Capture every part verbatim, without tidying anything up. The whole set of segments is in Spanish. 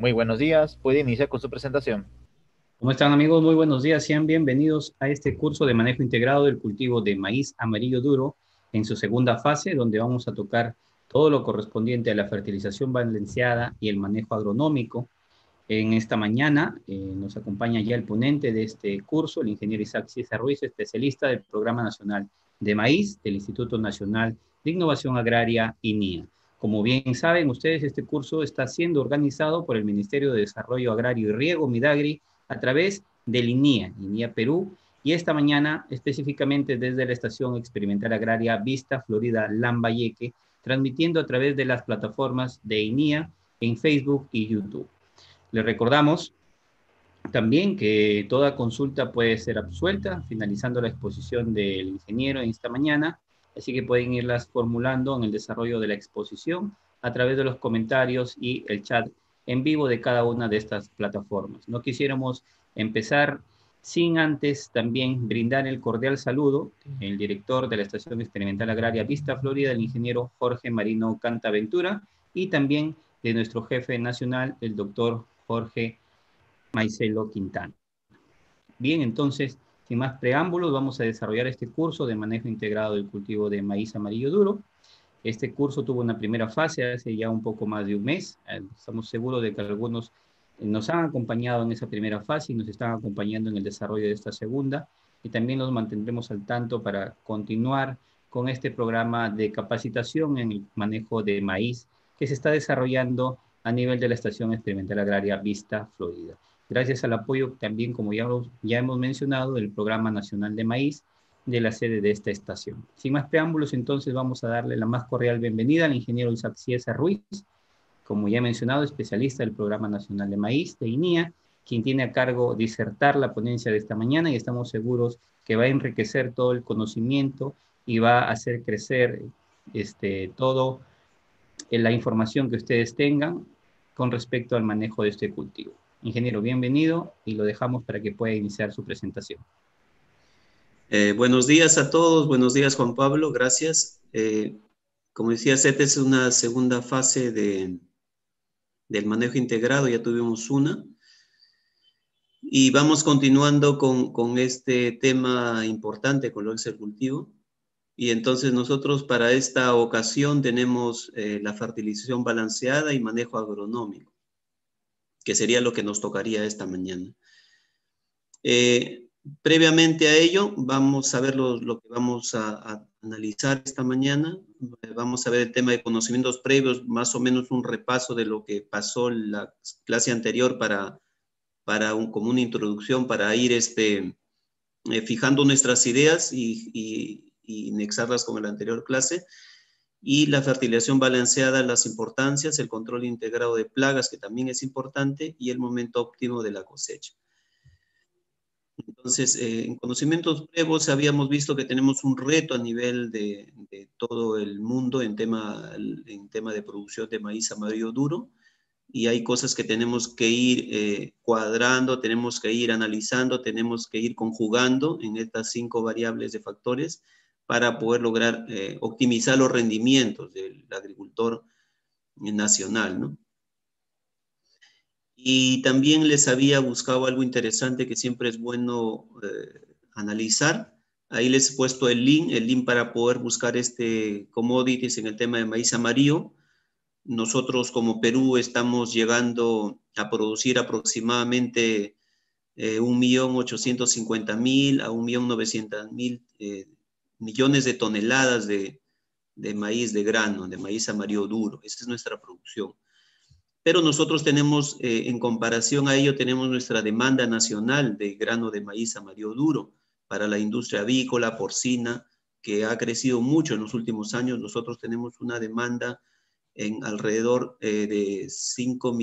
Muy buenos días, puede iniciar con su presentación. ¿Cómo están amigos? Muy buenos días. Sean bienvenidos a este curso de manejo integrado del cultivo de maíz amarillo duro en su segunda fase, donde vamos a tocar todo lo correspondiente a la fertilización balanceada y el manejo agronómico. En esta mañana eh, nos acompaña ya el ponente de este curso, el ingeniero Isaac César Ruiz, especialista del Programa Nacional de Maíz del Instituto Nacional de Innovación Agraria, INIA. Como bien saben ustedes, este curso está siendo organizado por el Ministerio de Desarrollo Agrario y Riego, MIDAGRI, a través del INIA, INIA Perú, y esta mañana específicamente desde la Estación Experimental Agraria Vista Florida Lambayeque, transmitiendo a través de las plataformas de INIA en Facebook y YouTube. Les recordamos también que toda consulta puede ser absuelta finalizando la exposición del ingeniero en esta mañana, así que pueden irlas formulando en el desarrollo de la exposición a través de los comentarios y el chat en vivo de cada una de estas plataformas. No quisiéramos empezar sin antes también brindar el cordial saludo del director de la Estación Experimental Agraria Vista Florida, el ingeniero Jorge Marino Cantaventura, y también de nuestro jefe nacional, el doctor Jorge Maicelo Quintana. Bien, entonces, sin más preámbulos, vamos a desarrollar este curso de manejo integrado del cultivo de maíz amarillo duro. Este curso tuvo una primera fase hace ya un poco más de un mes. Estamos seguros de que algunos nos han acompañado en esa primera fase y nos están acompañando en el desarrollo de esta segunda. Y también los mantendremos al tanto para continuar con este programa de capacitación en el manejo de maíz que se está desarrollando a nivel de la Estación Experimental Agraria Vista Florida. Gracias al apoyo también, como ya, ya hemos mencionado, del Programa Nacional de Maíz de la sede de esta estación. Sin más preámbulos, entonces vamos a darle la más cordial bienvenida al ingeniero Isaac César Ruiz, como ya he mencionado, especialista del Programa Nacional de Maíz de INIA, quien tiene a cargo disertar la ponencia de esta mañana y estamos seguros que va a enriquecer todo el conocimiento y va a hacer crecer este, todo en la información que ustedes tengan con respecto al manejo de este cultivo. Ingeniero, bienvenido y lo dejamos para que pueda iniciar su presentación. Eh, buenos días a todos, buenos días Juan Pablo, gracias. Eh, como decía, esta es una segunda fase de, del manejo integrado, ya tuvimos una. Y vamos continuando con, con este tema importante, con lo que es el cultivo. Y entonces nosotros para esta ocasión tenemos eh, la fertilización balanceada y manejo agronómico, que sería lo que nos tocaría esta mañana. Eh, previamente a ello, vamos a ver lo, lo que vamos a, a analizar esta mañana. Vamos a ver el tema de conocimientos previos, más o menos un repaso de lo que pasó en la clase anterior para, para un, como una introducción, para ir este, eh, fijando nuestras ideas y, y, y nexarlas con la anterior clase. Y la fertilización balanceada, las importancias, el control integrado de plagas, que también es importante, y el momento óptimo de la cosecha. Entonces, eh, en conocimientos previos habíamos visto que tenemos un reto a nivel de, de todo el mundo en tema, en tema de producción de maíz amarillo duro, y hay cosas que tenemos que ir eh, cuadrando, tenemos que ir analizando, tenemos que ir conjugando en estas cinco variables de factores para poder lograr eh, optimizar los rendimientos del agricultor nacional, ¿no? Y también les había buscado algo interesante que siempre es bueno eh, analizar. Ahí les he puesto el link, el link para poder buscar este commodities en el tema de maíz amarillo. Nosotros como Perú estamos llegando a producir aproximadamente eh, un millón ochocientos cincuenta mil a un millón novecientos mil eh, millones de toneladas de, de maíz de grano, de maíz amarillo duro. Esa es nuestra producción. Pero nosotros tenemos, eh, en comparación a ello, tenemos nuestra demanda nacional de grano de maíz amarillo duro para la industria avícola, porcina, que ha crecido mucho en los últimos años. Nosotros tenemos una demanda en alrededor eh, de cinco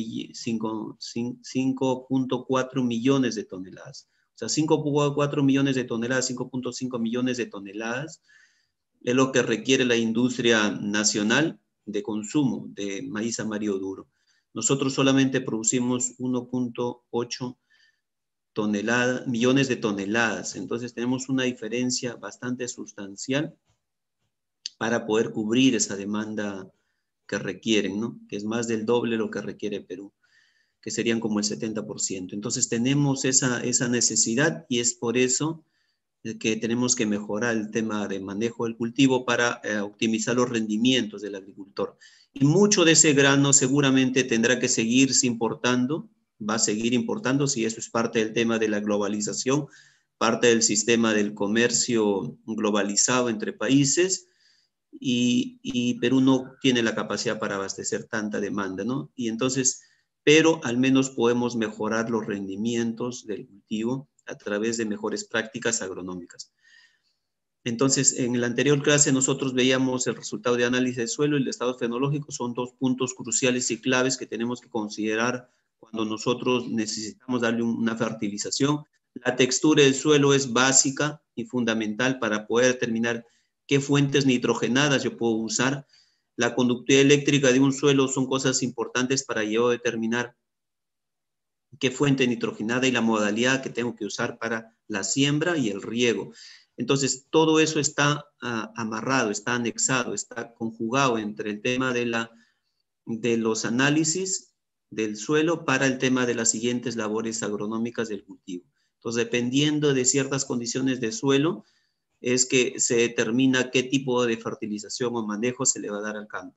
punto cuatro millones de toneladas. O sea, cinco punto cuatro millones de toneladas, cinco punto cinco millones de toneladas es lo que requiere la industria nacional de consumo de maíz amarillo duro. Nosotros solamente producimos uno punto ocho toneladas, millones de toneladas. Entonces tenemos una diferencia bastante sustancial para poder cubrir esa demanda que requieren, ¿no? Que es más del doble lo que requiere Perú. que serían como el setenta por ciento. Entonces tenemos esa, esa necesidad y es por eso que tenemos que mejorar el tema de manejo del cultivo para eh, optimizar los rendimientos del agricultor. Y mucho de ese grano seguramente tendrá que seguirse importando, va a seguir importando si eso es parte del tema de la globalización, parte del sistema del comercio globalizado entre países, y, y Perú no tiene la capacidad para abastecer tanta demanda, ¿no? Y entonces, pero al menos podemos mejorar los rendimientos del cultivo a través de mejores prácticas agronómicas. Entonces, en la anterior clase nosotros veíamos el resultado de análisis de suelo y el estado fenológico. Son dos puntos cruciales y claves que tenemos que considerar cuando nosotros necesitamos darle una fertilización. La textura del suelo es básica y fundamental para poder determinar qué fuentes nitrogenadas yo puedo usar. La conductividad eléctrica de un suelo son cosas importantes para yo determinar qué fuente nitrogenada y la modalidad que tengo que usar para la siembra y el riego. Entonces, todo eso está uh, amarrado, está anexado, está conjugado entre el tema de, la, de los análisis del suelo para el tema de las siguientes labores agronómicas del cultivo. Entonces, dependiendo de ciertas condiciones de suelo, es que se determina qué tipo de fertilización o manejo se le va a dar al campo.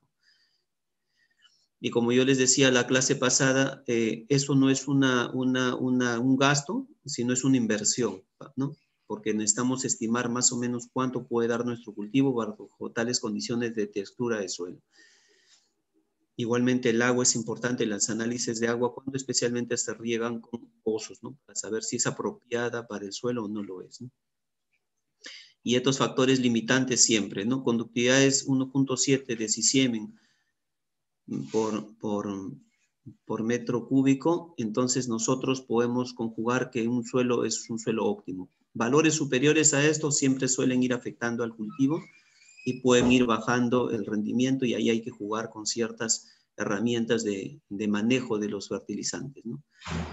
Y como yo les decía la clase pasada, eh, eso no es una, una, una, un gasto, sino es una inversión, ¿no? Porque necesitamos estimar más o menos cuánto puede dar nuestro cultivo bajo tales condiciones de textura de suelo. Igualmente el agua es importante, los análisis de agua, cuando especialmente se riegan con pozos, ¿no? Para saber si es apropiada para el suelo o no lo es, ¿no? Y estos factores limitantes siempre, ¿no? Conductividad es uno punto siete decisiemens por, por, por metro cúbico, entonces nosotros podemos conjugar que un suelo es un suelo óptimo. Valores superiores a esto siempre suelen ir afectando al cultivo y pueden ir bajando el rendimiento, y ahí hay que jugar con ciertas herramientas de, de manejo de los fertilizantes, ¿no?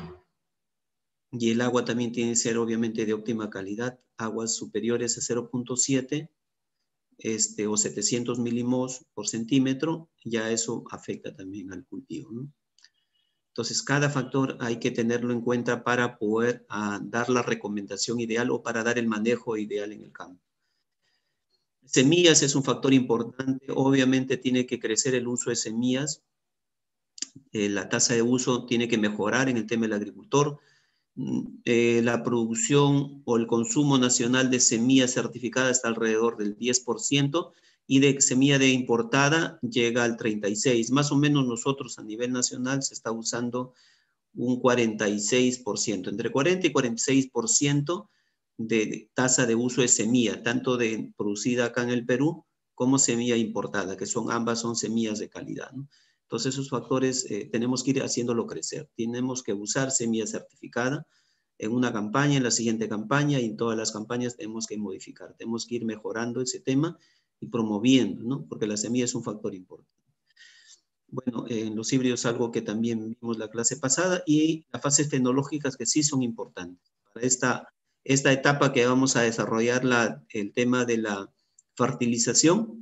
Y el agua también tiene que ser obviamente de óptima calidad, aguas superiores a cero punto siete este, o setecientos milimols por centímetro, ya eso afecta también al cultivo, ¿no? Entonces, cada factor hay que tenerlo en cuenta para poder uh, dar la recomendación ideal o para dar el manejo ideal en el campo. Semillas es un factor importante, obviamente tiene que crecer el uso de semillas, eh, la tasa de uso tiene que mejorar en el tema del agricultor. Eh, la producción o el consumo nacional de semilla certificada está alrededor del diez por ciento y de semilla de importada llega al treinta y seis por ciento. Más o menos nosotros a nivel nacional se está usando un cuarenta y seis por ciento, entre cuarenta y cuarenta y seis por ciento de, de tasa de uso de semilla, tanto de producida acá en el Perú como semilla importada, que son ambas son semillas de calidad, ¿no? Entonces, esos factores eh, tenemos que ir haciéndolo crecer. Tenemos que usar semilla certificada en una campaña, en la siguiente campaña y en todas las campañas tenemos que modificar. Tenemos que ir mejorando ese tema y promoviendo, ¿no? Porque la semilla es un factor importante. Bueno, eh, en los híbridos algo que también vimos la clase pasada, y las fases fenológicas que sí son importantes. Para esta, esta etapa que vamos a desarrollar la, el tema de la fertilización,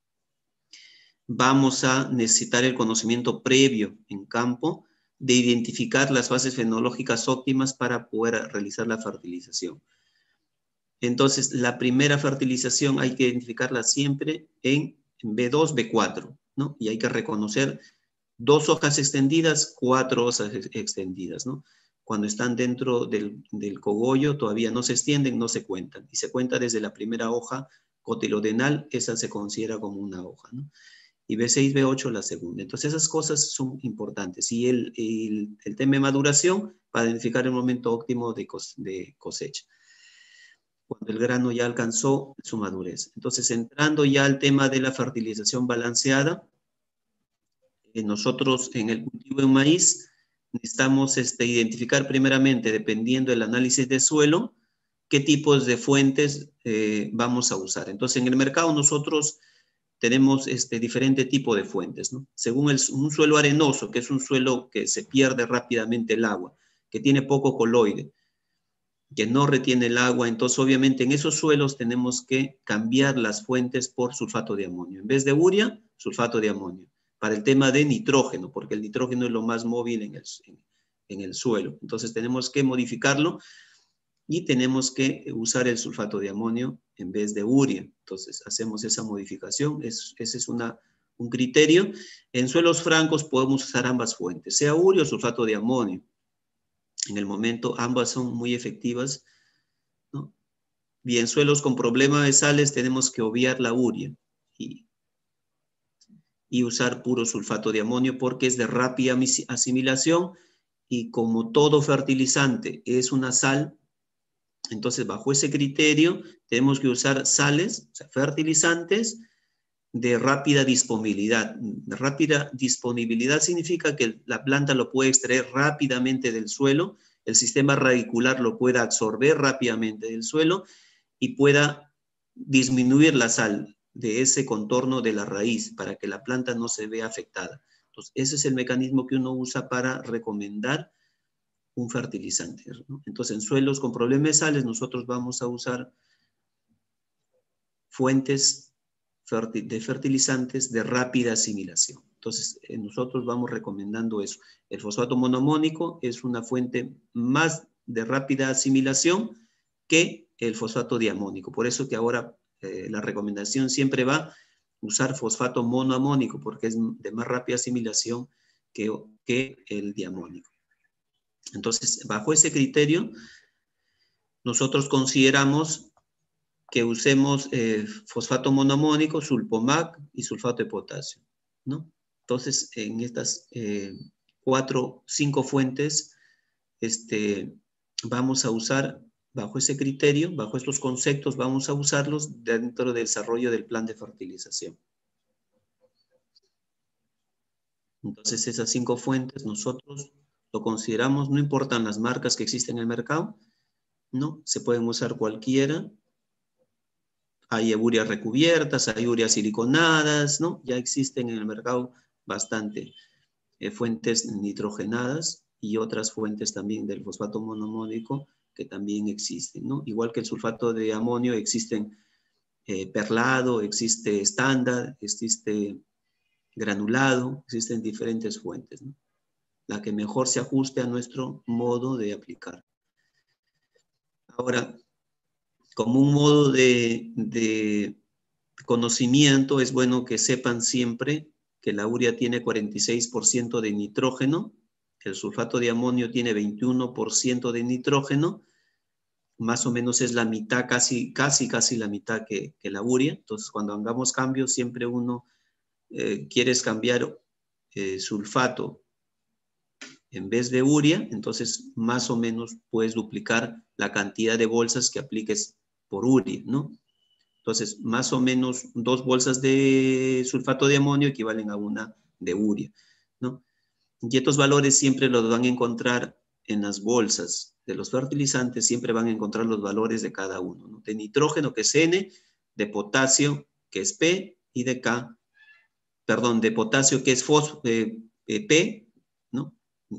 vamos a necesitar el conocimiento previo en campo de identificar las fases fenológicas óptimas para poder realizar la fertilización. Entonces, la primera fertilización hay que identificarla siempre en B dos, B cuatro, ¿no? Y hay que reconocer dos hojas extendidas, cuatro hojas extendidas, ¿no? Cuando están dentro del, del cogollo todavía no se extienden, no se cuentan. Y se cuenta desde la primera hoja cotilodenal, esa se considera como una hoja, ¿no? Y B seis, B ocho la segunda. Entonces esas cosas son importantes. Y el, el, el tema de maduración para identificar el momento óptimo de, cos, de cosecha, cuando el grano ya alcanzó su madurez. Entonces, entrando ya al tema de la fertilización balanceada, eh, nosotros en el cultivo de maíz necesitamos este, identificar primeramente, dependiendo del análisis de suelo, qué tipos de fuentes eh, vamos a usar. Entonces, en el mercado nosotros tenemos este diferente tipo de fuentes, ¿no? Según el, un suelo arenoso, que es un suelo que se pierde rápidamente el agua, que tiene poco coloide, que no retiene el agua, entonces obviamente en esos suelos tenemos que cambiar las fuentes por sulfato de amonio. En vez de urea, sulfato de amonio. Para el tema de nitrógeno, porque el nitrógeno es lo más móvil en el, en, en el suelo. Entonces tenemos que modificarlo y tenemos que usar el sulfato de amonio en vez de urea. Entonces hacemos esa modificación, es, ese es una, un criterio. En suelos francos podemos usar ambas fuentes, sea urea o sulfato de amonio. En el momento ambas son muy efectivas, ¿no? Bien, suelos con problema de sales tenemos que obviar la urea y, y usar puro sulfato de amonio porque es de rápida asimilación y como todo fertilizante es una sal, entonces bajo ese criterio tenemos que usar sales, o sea, fertilizantes de rápida disponibilidad. De rápida disponibilidad significa que la planta lo puede extraer rápidamente del suelo, el sistema radicular lo pueda absorber rápidamente del suelo y pueda disminuir la sal de ese contorno de la raíz para que la planta no se vea afectada. Entonces, ese es el mecanismo que uno usa para recomendar un fertilizante, ¿no? Entonces, en suelos con problemas de sales, nosotros vamos a usar fuentes de fertilizantes de rápida asimilación. Entonces, eh, nosotros vamos recomendando eso. El fosfato monoamónico es una fuente más de rápida asimilación que el fosfato diamónico. Por eso que ahora eh, la recomendación siempre va a usar fosfato monoamónico, porque es de más rápida asimilación que, que el diamónico. Entonces, bajo ese criterio, nosotros consideramos que usemos eh, fosfato monoamónico, sulpomac y sulfato de potasio, ¿no? Entonces, en estas eh, cuatro, cinco fuentes, este, vamos a usar, bajo ese criterio, bajo estos conceptos, vamos a usarlos dentro del desarrollo del plan de fertilización. Entonces, esas cinco fuentes nosotros lo consideramos, no importan las marcas que existen en el mercado, ¿no? Se pueden usar cualquiera. Hay ureas recubiertas, hay ureas siliconadas, ¿no? Ya existen en el mercado bastante eh, fuentes nitrogenadas y otras fuentes también del fosfato monoamónico que también existen, ¿no? Igual que el sulfato de amonio existen eh, perlado, existe estándar, existe granulado, existen diferentes fuentes, ¿no? La que mejor se ajuste a nuestro modo de aplicar. Ahora, como un modo de, de conocimiento, es bueno que sepan siempre que la urea tiene cuarenta y seis por ciento de nitrógeno, el sulfato de amonio tiene veintiuno por ciento de nitrógeno, más o menos es la mitad, casi, casi, casi la mitad que, que la urea. Entonces, cuando hagamos cambios, siempre uno eh, quiere cambiar eh, sulfato en vez de urea, entonces más o menos puedes duplicar la cantidad de bolsas que apliques por urea, ¿no? Entonces, más o menos dos bolsas de sulfato de amonio equivalen a una de urea, ¿no? Y estos valores siempre los van a encontrar en las bolsas de los fertilizantes, siempre van a encontrar los valores de cada uno, ¿no? De nitrógeno, que es N, de potasio, que es P, y de K, perdón, de potasio, que es fos, eh, eh, P, ¿no?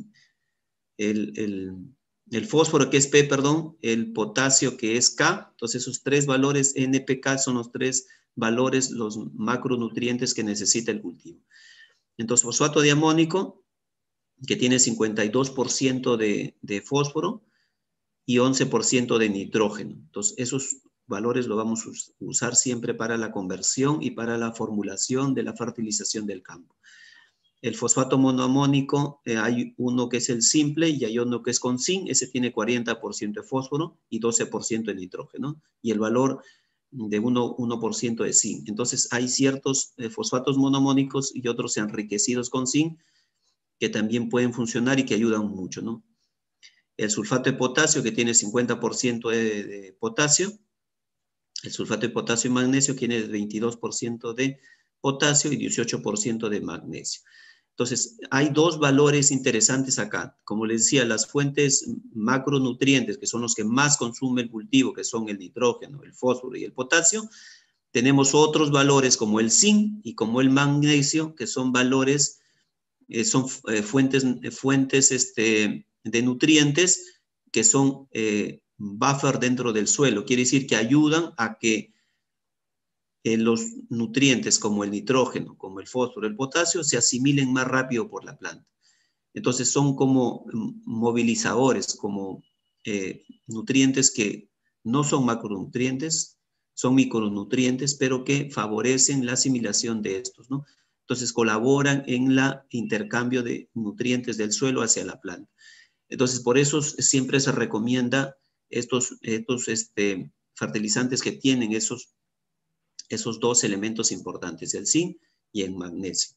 El, el, el fósforo, que es P, perdón, el potasio, que es K. Entonces, esos tres valores N P K son los tres valores, los macronutrientes que necesita el cultivo. Entonces, fosfato diamónico, que tiene cincuenta y dos por ciento de, de fósforo y once por ciento de nitrógeno. Entonces, esos valores los vamos a usar siempre para la conversión y para la formulación de la fertilización del campo. El fosfato monoamónico, eh, hay uno que es el simple y hay uno que es con zinc, ese tiene cuarenta por ciento de fósforo y doce por ciento de nitrógeno, y el valor de uno por ciento de zinc. Entonces hay ciertos eh, fosfatos monoamónicos y otros enriquecidos con zinc que también pueden funcionar y que ayudan mucho, ¿no? El sulfato de potasio, que tiene cincuenta por ciento de, de potasio, el sulfato de potasio y magnesio tiene veintidós por ciento de potasio y dieciocho por ciento de magnesio. Entonces, hay dos valores interesantes acá. Como les decía, las fuentes macronutrientes, que son los que más consume el cultivo, que son el nitrógeno, el fósforo y el potasio, tenemos otros valores como el zinc y como el magnesio, que son valores, eh, son eh, fuentes, eh, fuentes este, de nutrientes que son eh, buffer dentro del suelo. Quiere decir que ayudan a que Eh, los nutrientes como el nitrógeno, como el fósforo, el potasio, se asimilen más rápido por la planta. Entonces son como movilizadores, como eh, nutrientes que no son macronutrientes, son micronutrientes, pero que favorecen la asimilación de estos, ¿no? Entonces colaboran en el intercambio de nutrientes del suelo hacia la planta. Entonces por eso siempre se recomienda estos, estos este, fertilizantes que tienen esos, esos dos elementos importantes, el zinc y el magnesio.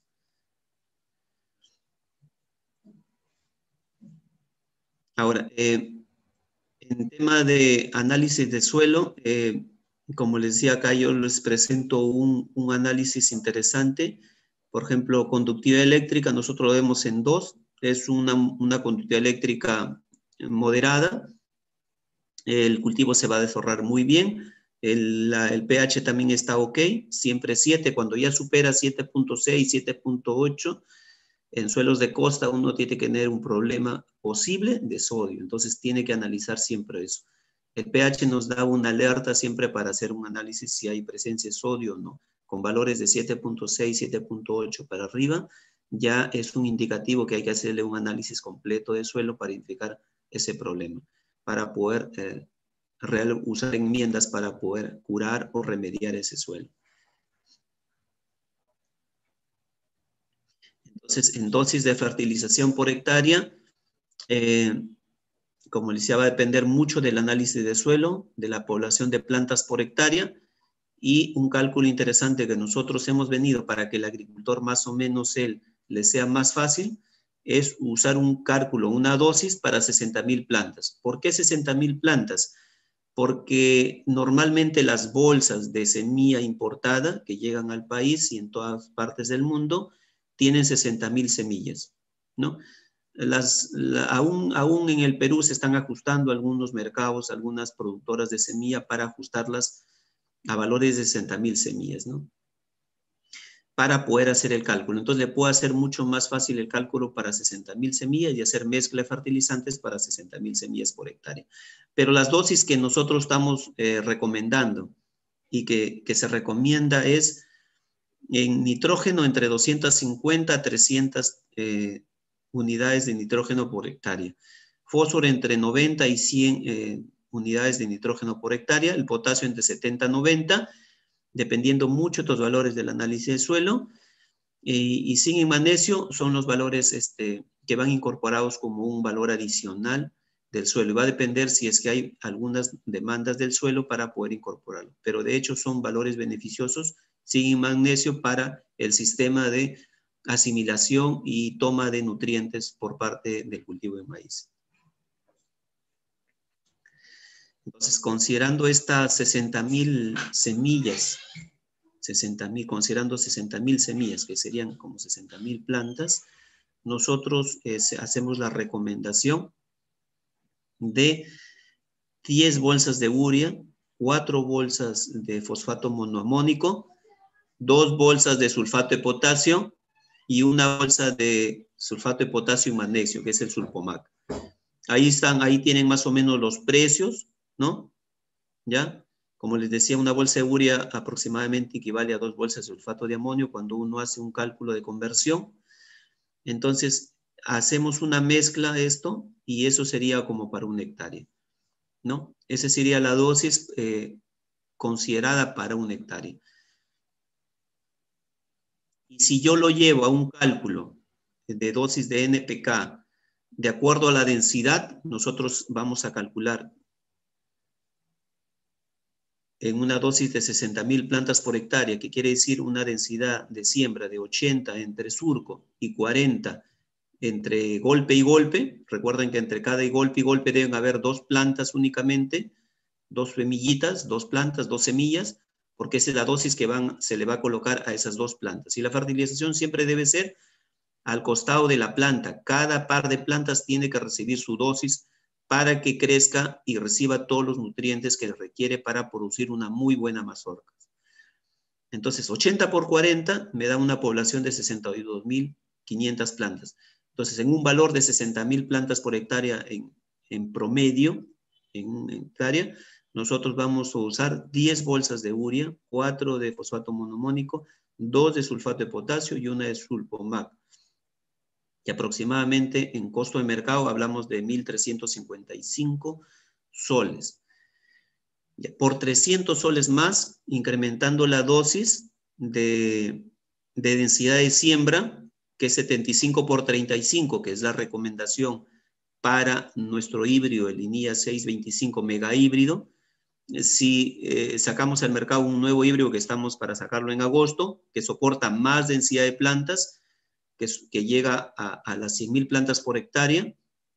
Ahora, eh, en tema de análisis de suelo, eh, como les decía acá, yo les presento un, un análisis interesante. Por ejemplo, conductividad eléctrica, nosotros lo vemos en dos. Es una, una conductividad eléctrica moderada. El cultivo se va a desforrar muy bien. El, la, el pH también está ok, siempre siete. Cuando ya supera siete punto seis, siete punto ocho, en suelos de costa uno tiene que tener un problema posible de sodio. Entonces tiene que analizar siempre eso. El pH nos da una alerta siempre para hacer un análisis si hay presencia de sodio o no. Con valores de siete punto seis, siete punto ocho para arriba, ya es un indicativo que hay que hacerle un análisis completo de suelo para identificar ese problema, para poder eh, real, usar enmiendas para poder curar o remediar ese suelo. Entonces, en dosis de fertilización por hectárea, eh, como les decía, va a depender mucho del análisis de suelo, de la población de plantas por hectárea, y un cálculo interesante que nosotros hemos venido para que el agricultor más o menos él le sea más fácil, es usar un cálculo, una dosis para sesenta mil plantas. ¿Por qué sesenta mil plantas? Porque normalmente las bolsas de semilla importada que llegan al país y en todas partes del mundo tienen sesenta mil semillas, ¿no? Las, la, aún, aún en el Perú se están ajustando algunos mercados, algunas productoras de semilla para ajustarlas a valores de sesenta mil semillas, ¿no? Para poder hacer el cálculo. Entonces le puedo hacer mucho más fácil el cálculo para sesenta mil semillas y hacer mezcla de fertilizantes para sesenta mil semillas por hectárea. Pero las dosis que nosotros estamos eh, recomendando y que, que se recomienda es en nitrógeno entre doscientas cincuenta a trescientas eh, unidades de nitrógeno por hectárea. Fósforo entre noventa y cien eh, unidades de nitrógeno por hectárea. El potasio entre setenta a noventa, dependiendo mucho de los valores del análisis de suelo. Y, y zinc y magnesio son los valores este, que van incorporados como un valor adicional del suelo. Y va a depender si es que hay algunas demandas del suelo para poder incorporarlo. Pero de hecho son valores beneficiosos, zinc y magnesio, para el sistema de asimilación y toma de nutrientes por parte del cultivo de maíz. Entonces, considerando estas sesenta mil semillas, sesenta mil, considerando sesenta mil semillas, que serían como sesenta mil plantas, nosotros eh, hacemos la recomendación de diez bolsas de urea, cuatro bolsas de fosfato monoamónico, dos bolsas de sulfato de potasio y una bolsa de sulfato de potasio y magnesio, que es el sulfomac. Ahí están, ahí tienen más o menos los precios, ¿no? ¿Ya? Como les decía, una bolsa de urea aproximadamente equivale a dos bolsas de sulfato de amonio cuando uno hace un cálculo de conversión. Entonces, hacemos una mezcla de esto y eso sería como para un hectárea, ¿no? Esa sería la dosis eh, considerada para un hectárea. Y si yo lo llevo a un cálculo de dosis de N P K, de acuerdo a la densidad, nosotros vamos a calcular en una dosis de sesenta mil plantas por hectárea, que quiere decir una densidad de siembra de ochenta entre surco y cuarenta entre golpe y golpe. Recuerden que entre cada golpe y golpe deben haber dos plantas únicamente, dos semillitas, dos plantas, dos semillas, porque esa es la dosis que van, se le va a colocar a esas dos plantas. Y la fertilización siempre debe ser al costado de la planta. Cada par de plantas tiene que recibir su dosis para que crezca y reciba todos los nutrientes que requiere para producir una muy buena mazorca. Entonces, ochenta por cuarenta me da una población de sesenta y dos mil quinientas plantas. Entonces, en un valor de sesenta mil plantas por hectárea en, en promedio, en una hectárea, nosotros vamos a usar diez bolsas de urea, cuatro de fosfato monomónico, dos de sulfato de potasio y una de sulfomac. que aproximadamente en costo de mercado hablamos de mil trescientos cincuenta y cinco soles. Por trescientos soles más, incrementando la dosis de, de densidad de siembra, que es setenta y cinco por treinta y cinco, que es la recomendación para nuestro híbrido, el INIA seiscientos veinticinco mega híbrido. Si eh, sacamos al mercado un nuevo híbrido que estamos para sacarlo en agosto, que soporta más densidad de plantas, que, que llega a, a las cien mil plantas por hectárea,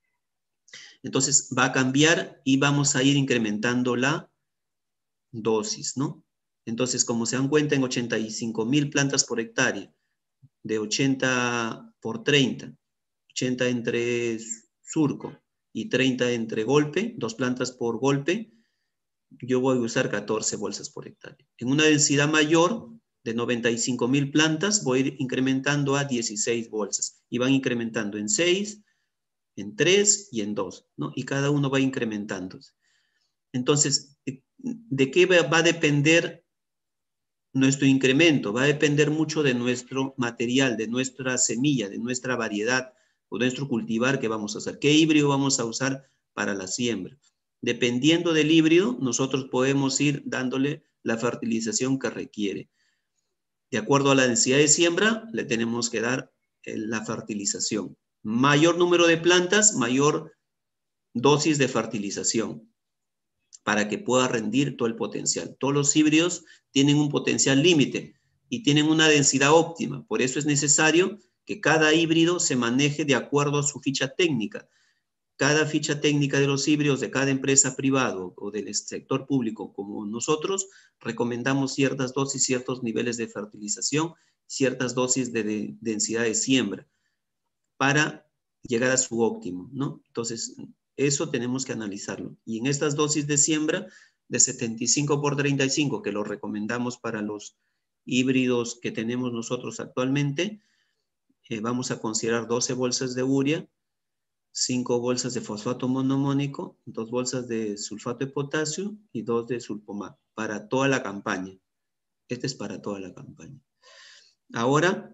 entonces va a cambiar y vamos a ir incrementando la dosis, ¿no? Entonces, como se dan cuenta, en ochenta y cinco mil plantas por hectárea, de ochenta por treinta, ochenta entre surco y treinta entre golpe, dos plantas por golpe, yo voy a usar catorce bolsas por hectárea. En una densidad mayor de noventa y cinco mil plantas, voy a ir incrementando a dieciséis bolsas. Y van incrementando en seis, en tres y en dos, ¿no? Y cada uno va incrementando. Entonces, ¿de qué va a depender nuestro incremento? Va a depender mucho de nuestro material, de nuestra semilla, de nuestra variedad o de nuestro cultivar que vamos a hacer. ¿Qué híbrido vamos a usar para la siembra? Dependiendo del híbrido, nosotros podemos ir dándole la fertilización que requiere. De acuerdo a la densidad de siembra, le tenemos que dar la fertilización. Mayor número de plantas, mayor dosis de fertilización para que pueda rendir todo el potencial. Todos los híbridos tienen un potencial límite y tienen una densidad óptima. Por eso es necesario que cada híbrido se maneje de acuerdo a su ficha técnica. Cada ficha técnica de los híbridos de cada empresa privada o del sector público como nosotros, recomendamos ciertas dosis, ciertos niveles de fertilización, ciertas dosis de, de densidad de siembra para llegar a su óptimo, ¿no? Entonces, eso tenemos que analizarlo. Y en estas dosis de siembra de setenta y cinco por treinta y cinco, que lo recomendamos para los híbridos que tenemos nosotros actualmente, eh, vamos a considerar doce bolsas de urea, cinco bolsas de fosfato monomónico, dos bolsas de sulfato de potasio y dos de sulfomato para toda la campaña. Este es para toda la campaña. Ahora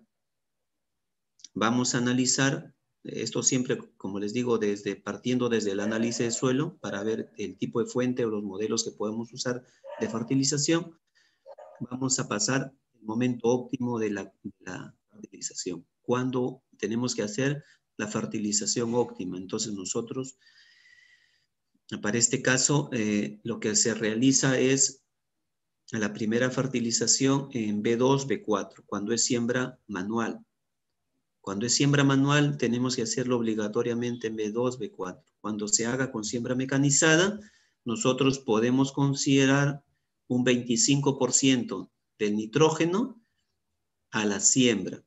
vamos a analizar esto siempre, como les digo, desde, partiendo desde el análisis de suelo para ver el tipo de fuente o los modelos que podemos usar de fertilización. Vamos a pasar el momento óptimo de la, de la fertilización. ¿Cuándo tenemos que hacer la fertilización óptima? Entonces nosotros, para este caso, eh, lo que se realiza es la primera fertilización en B dos, B cuatro, cuando es siembra manual. Cuando es siembra manual, tenemos que hacerlo obligatoriamente en B dos, B cuatro. Cuando se haga con siembra mecanizada, nosotros podemos considerar un veinticinco por ciento del nitrógeno a la siembra.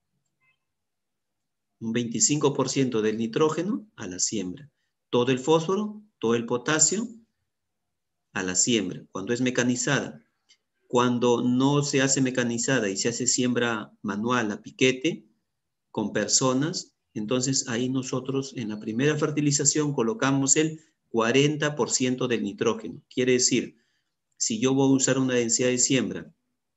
Un veinticinco por ciento del nitrógeno a la siembra. Todo el fósforo, todo el potasio a la siembra, cuando es mecanizada. Cuando no se hace mecanizada y se hace siembra manual a piquete, con personas, entonces ahí nosotros en la primera fertilización colocamos el cuarenta por ciento del nitrógeno. Quiere decir, si yo voy a usar una densidad de siembra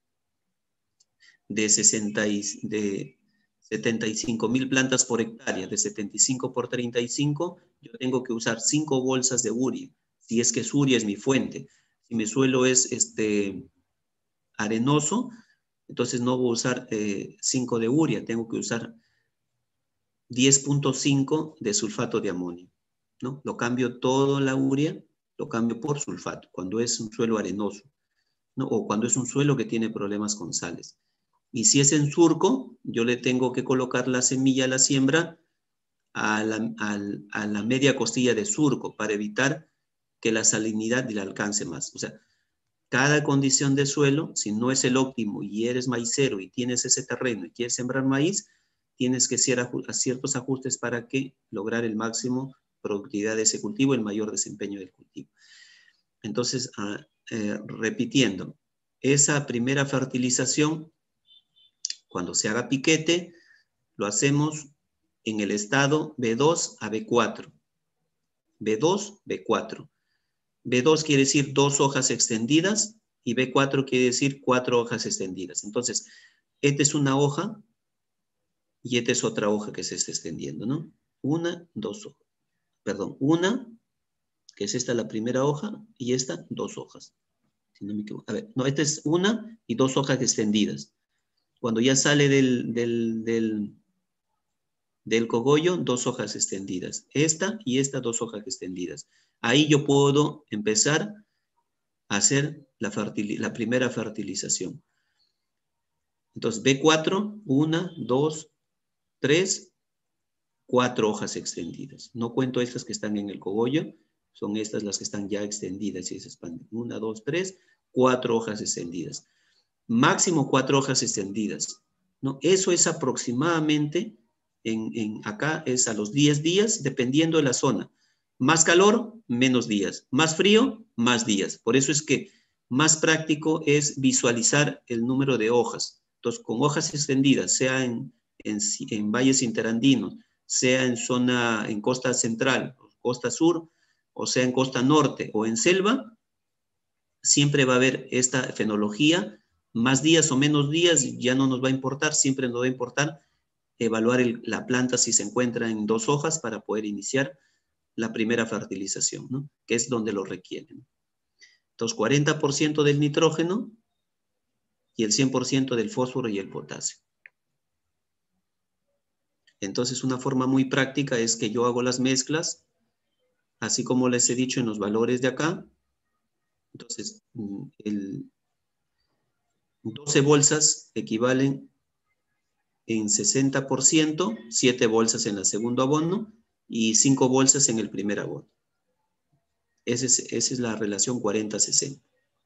de, sesenta y, de setenta y cinco mil plantas por hectárea, de setenta y cinco por treinta y cinco, yo tengo que usar cinco bolsas de urea, si es que urea es mi fuente. Si mi suelo es este, arenoso, entonces no voy a usar eh, cinco de urea, tengo que usar diez punto cinco de sulfato de amonio, ¿no? Lo cambio todo la urea, lo cambio por sulfato, cuando es un suelo arenoso, ¿no? O cuando es un suelo que tiene problemas con sales. Y si es en surco, yo le tengo que colocar la semilla a la siembra a la, a, a la media costilla de surco para evitar que la salinidad le alcance más. O sea, cada condición de suelo, si no es el óptimo y eres maicero y tienes ese terreno y quieres sembrar maíz, tienes que hacer ciertos ajustes para que lograr el máximo productividad de ese cultivo, el mayor desempeño del cultivo. Entonces, uh, eh, repitiendo, esa primera fertilización, cuando se haga piquete, lo hacemos en el estado B dos a B cuatro. B dos, B cuatro. B dos quiere decir dos hojas extendidas y B cuatro quiere decir cuatro hojas extendidas. Entonces, esta es una hoja y esta es otra hoja que se está extendiendo, ¿no? Una, dos hojas. Perdón, una, que es esta la primera hoja, y esta, dos hojas. Si no me equivoco. A ver, no, esta es una y dos hojas extendidas. Cuando ya sale del, del, del, del cogollo, dos hojas extendidas. Esta y esta, dos hojas extendidas. Ahí yo puedo empezar a hacer la, la primera fertilización. Entonces, B cuatro, una, dos, tres, cuatro hojas extendidas. No cuento estas que están en el cogollo, son estas las que están ya extendidas y se expanden. Una, dos, tres, cuatro hojas extendidas. Máximo cuatro hojas extendidas, ¿no? Eso es aproximadamente, en, en acá es a los diez días, dependiendo de la zona. Más calor, menos días. Más frío, más días. Por eso es que más práctico es visualizar el número de hojas. Entonces, con hojas extendidas, sea en, en, en valles interandinos, sea en zona, en costa central, costa sur, o sea en costa norte o en selva, siempre va a haber esta fenología. Más días o menos días ya no nos va a importar, siempre nos va a importar evaluar el, la planta si se encuentra en dos hojas para poder iniciar la primera fertilización, ¿no? Que es donde lo requieren. Entonces, cuarenta por ciento del nitrógeno y el cien por ciento del fósforo y el potasio. Entonces, una forma muy práctica es que yo hago las mezclas, así como les he dicho en los valores de acá. Entonces, el doce bolsas equivalen en sesenta por ciento, siete bolsas en el segundo abono y cinco bolsas en el primer abono. Esa es, esa es la relación cuarenta sesenta.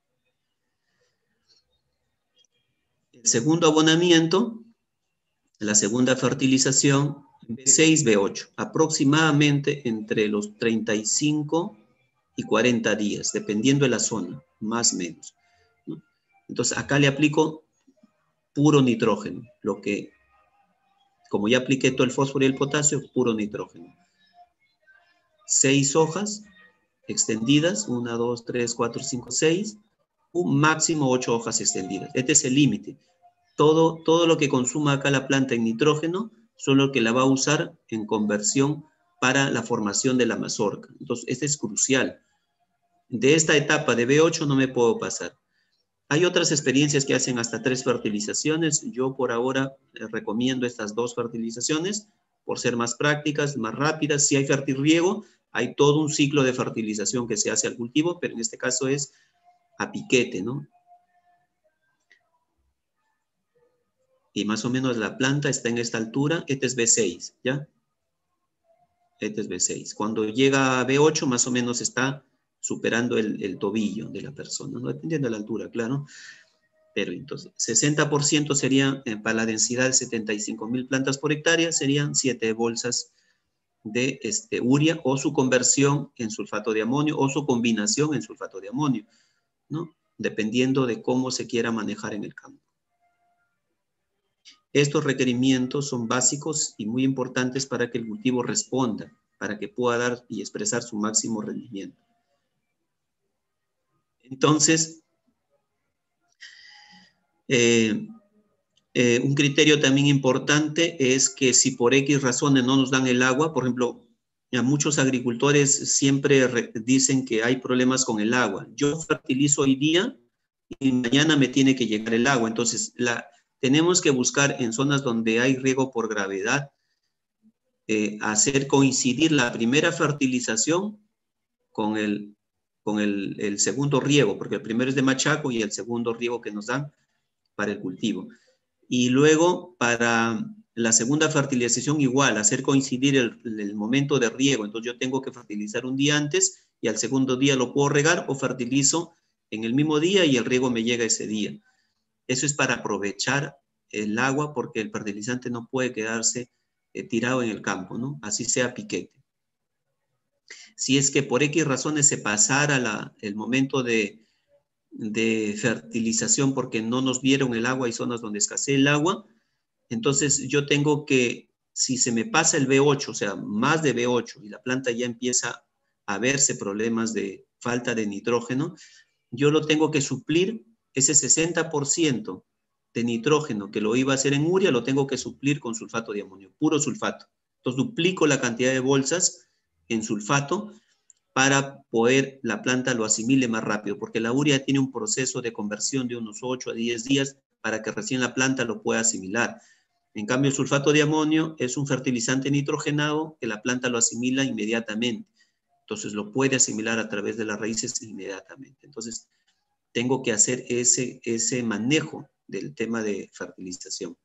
El segundo abonamiento, la segunda fertilización, B seis, B ocho, aproximadamente entre los treinta y cinco y cuarenta días, dependiendo de la zona, más o menos, ¿no? Entonces, acá le aplico puro nitrógeno, lo que, como ya apliqué todo el fósforo y el potasio, puro nitrógeno. Seis hojas extendidas, una, dos, tres, cuatro, cinco, seis, un máximo ocho hojas extendidas. Este es el límite. Todo, todo lo que consuma acá la planta en nitrógeno, solo que la va a usar en conversión para la formación de la mazorca. Entonces, este es crucial. De esta etapa de B ocho no me puedo pasar. Hay otras experiencias que hacen hasta tres fertilizaciones. Yo por ahora eh, recomiendo estas dos fertilizaciones por ser más prácticas, más rápidas. Si hay fertirriego, hay todo un ciclo de fertilización que se hace al cultivo, pero en este caso es a piquete, ¿no? Y más o menos la planta está en esta altura. Este es B seis, ¿ya? Este es B seis. Cuando llega a B ocho, más o menos está superando el, el tobillo de la persona, ¿no? Dependiendo de la altura, claro. Pero entonces, sesenta por ciento sería, eh, para la densidad de setenta y cinco mil plantas por hectárea, serían siete bolsas de este, urea o su conversión en sulfato de amonio o su combinación en sulfato de amonio, ¿no? Dependiendo de cómo se quiera manejar en el campo. Estos requerimientos son básicos y muy importantes para que el cultivo responda, para que pueda dar y expresar su máximo rendimiento. Entonces, eh, eh, un criterio también importante es que si por X razones no nos dan el agua, por ejemplo, a muchos agricultores siempre dicen que hay problemas con el agua. Yo fertilizo hoy día y mañana me tiene que llegar el agua. Entonces, la, tenemos que buscar en zonas donde hay riego por gravedad, eh, hacer coincidir la primera fertilización con el con el, el segundo riego, porque el primero es de machaco y el segundo riego que nos dan para el cultivo. Y luego para la segunda fertilización igual, hacer coincidir el, el momento de riego. Entonces yo tengo que fertilizar un día antes y al segundo día lo puedo regar o fertilizo en el mismo día y el riego me llega ese día. Eso es para aprovechar el agua porque el fertilizante no puede quedarse eh, tirado en el campo, ¿no? Así sea piquete. Si es que por X razones se pasara la, el momento de, de fertilización porque no nos dieron el agua, hay zonas donde escasea el agua, entonces yo tengo que, si se me pasa el B ocho, o sea, más de B ocho, y la planta ya empieza a verse problemas de falta de nitrógeno, yo lo tengo que suplir ese sesenta por ciento de nitrógeno que lo iba a hacer en urea, lo tengo que suplir con sulfato de amonio, puro sulfato. Entonces duplico la cantidad de bolsas en sulfato para poder la planta lo asimile más rápido, porque la urea tiene un proceso de conversión de unos ocho a diez días para que recién la planta lo pueda asimilar. En cambio, el sulfato de amonio es un fertilizante nitrogenado que la planta lo asimila inmediatamente. Entonces lo puede asimilar a través de las raíces inmediatamente. Entonces tengo que hacer ese, ese manejo del tema de fertilización.